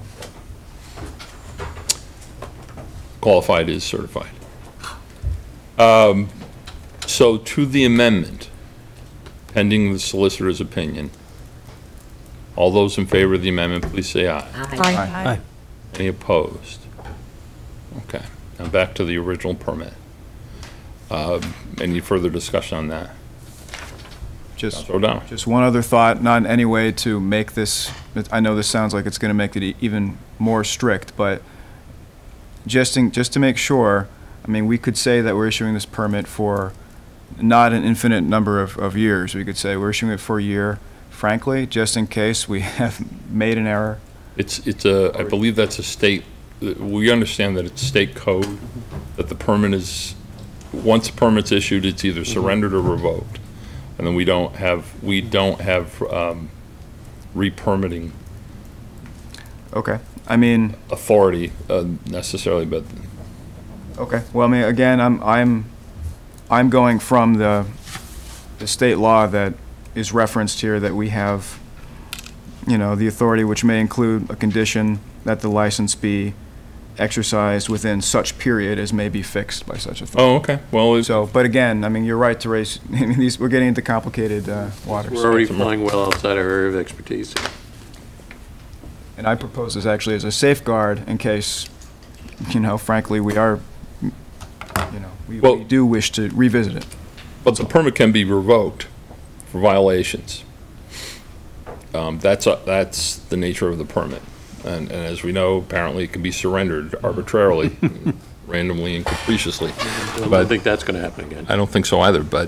Qualified is certified. So to the amendment, pending the solicitor's opinion, all those in favor of the amendment, please say aye. Aye. Any opposed? Okay. Now back to the original permit. Any further discussion on that? Just one other thought, not in any way to make this, I know this sounds like it's going to make it even more strict, but just to make sure, I mean, we could say that we're issuing this permit for not an infinite number of years. We could say we're issuing it for a year, frankly, just in case we have made an error. I believe that's a state, we understand that it's state code, that the permit is, once a permit's issued, it's either surrendered or revoked. And then we don't have re-permitting. Okay. I mean, authority necessarily, but. Okay. Well, I mean, again, I'm going from the state law that is referenced here, that we have, the authority, which may include a condition that the license be exercised within such period as may be fixed by such authority. Oh, okay. Well, but again, I mean, you're right to raise. I mean, we're getting into complicated waters. We're already flying well outside our area of expertise. And I propose this actually as a safeguard in case, frankly, we are, we do wish to revisit it. But the permit can be revoked for violations. That's the nature of the permit. And as we know, apparently it can be surrendered arbitrarily, randomly and capriciously. But I don't think that's going to happen again. I don't think so either. But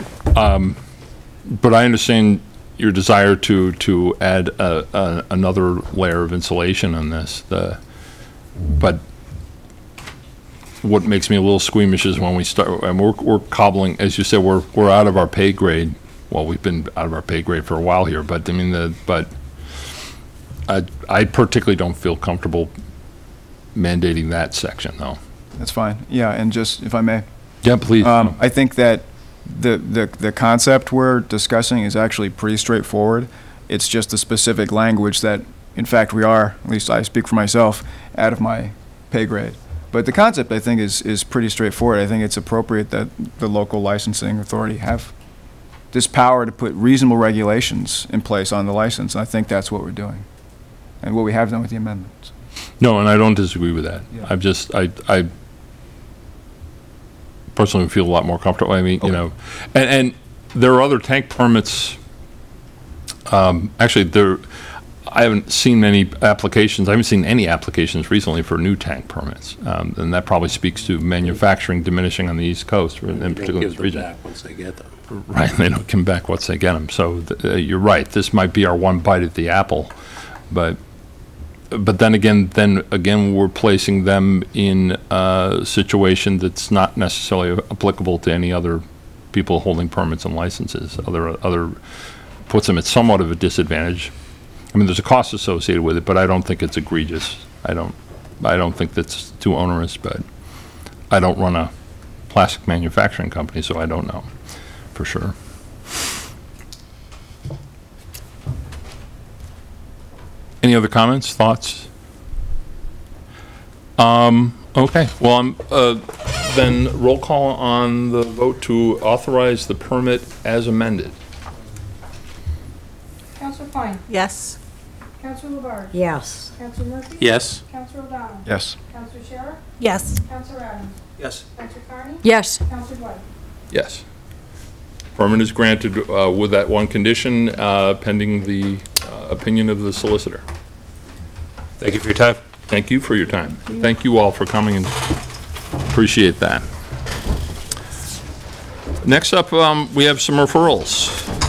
I understand your desire to add another layer of insulation on this. But what makes me a little squeamish is when we start, and we're cobbling, as you said, we're out of our pay grade. Well, we've been out of our pay grade for a while here, but I mean, I particularly don't feel comfortable mandating that section, though. That's fine. Yeah, and just, if I may. Yeah, please. I think that the concept we're discussing is actually pretty straightforward. It's just the specific language that, in fact, we are, at least I speak for myself, out of my pay grade. But the concept, I think, is pretty straightforward. I think it's appropriate that the local licensing authority have this power to put reasonable regulations in place on the license. And I think that's what we're doing and what we have done with the amendments. No, and I don't disagree with that. Yeah. I'm just, I personally feel a lot more comfortable. I mean, you know, and there are other tank permits. Actually, I haven't seen any applications. I haven't seen any applications recently for new tank permits, and that probably speaks to manufacturing diminishing on the East Coast, in particular this region. Back once they get them. Right, they don't come back once they get them. So you're right. This might be our one bite at the apple, but then again, we're placing them in a situation that's not necessarily applicable to any other people holding permits and licenses. Other puts them at somewhat of a disadvantage. I mean, there's a cost associated with it, but I don't think it's egregious. I don't think that's too onerous, but I don't run a plastic manufacturing company, so I don't know for sure. Any other comments, thoughts? Okay, well, then roll call on the vote to authorize the permit as amended. Counselor Klein? Yes. Counselor LaBarge? Yes. Counselor Murphy? Yes. Counselor O'Donnell? Yes. Counselor Shara? Yes. Counselor Adams? Yes. Counselor Carney? Yes. Counselor Dwight? Yes. Permit is granted with that one condition, pending the opinion of the solicitor. Thank you for your time. Thank you for your time. Thank you all for coming, and appreciate that. Next up, we have some referrals.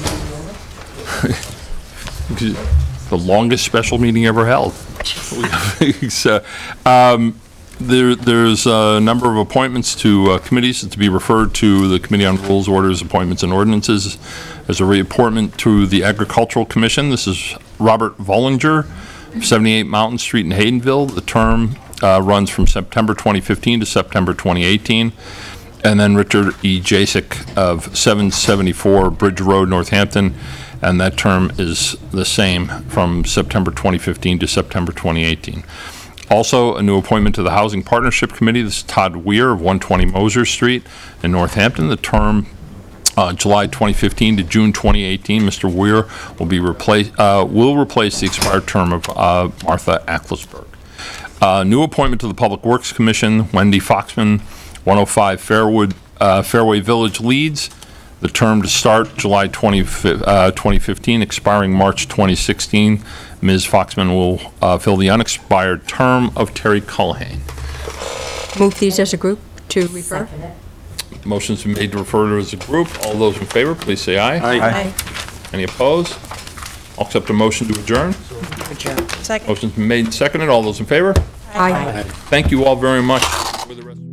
The longest special meeting ever held. So, there's a number of appointments to committees to be referred to the Committee on Rules, Orders, Appointments, and Ordinances. There's a reappointment to the Agricultural Commission. This is Robert Vollinger, 78 Mountain Street in Haydenville. The term runs from September 2015 to September 2018. And then Richard E. Jasek of 774 Bridge Road, Northampton, and that term is the same from September 2015 to September 2018. Also, a new appointment to the Housing Partnership Committee. This is Todd Weir of 120 Moser Street in Northampton. The term July 2015 to June 2018. Mr. Weir will replace the expired term of Martha Ackelsberg. New appointment to the Public Works Commission. Wendy Foxman, 105 Fairway Village, Leeds. The term to start July 2015, expiring March 2016. Ms. Foxman will fill the unexpired term of Terry Culhane. Move these as a group to refer. Motion's been made to refer to as a group. All those in favor, please say aye. Aye. Any opposed? I'll accept a motion to adjourn. Adjourn. Second. Motion's been made and seconded. All those in favor? Aye. Thank you all very much for the rest.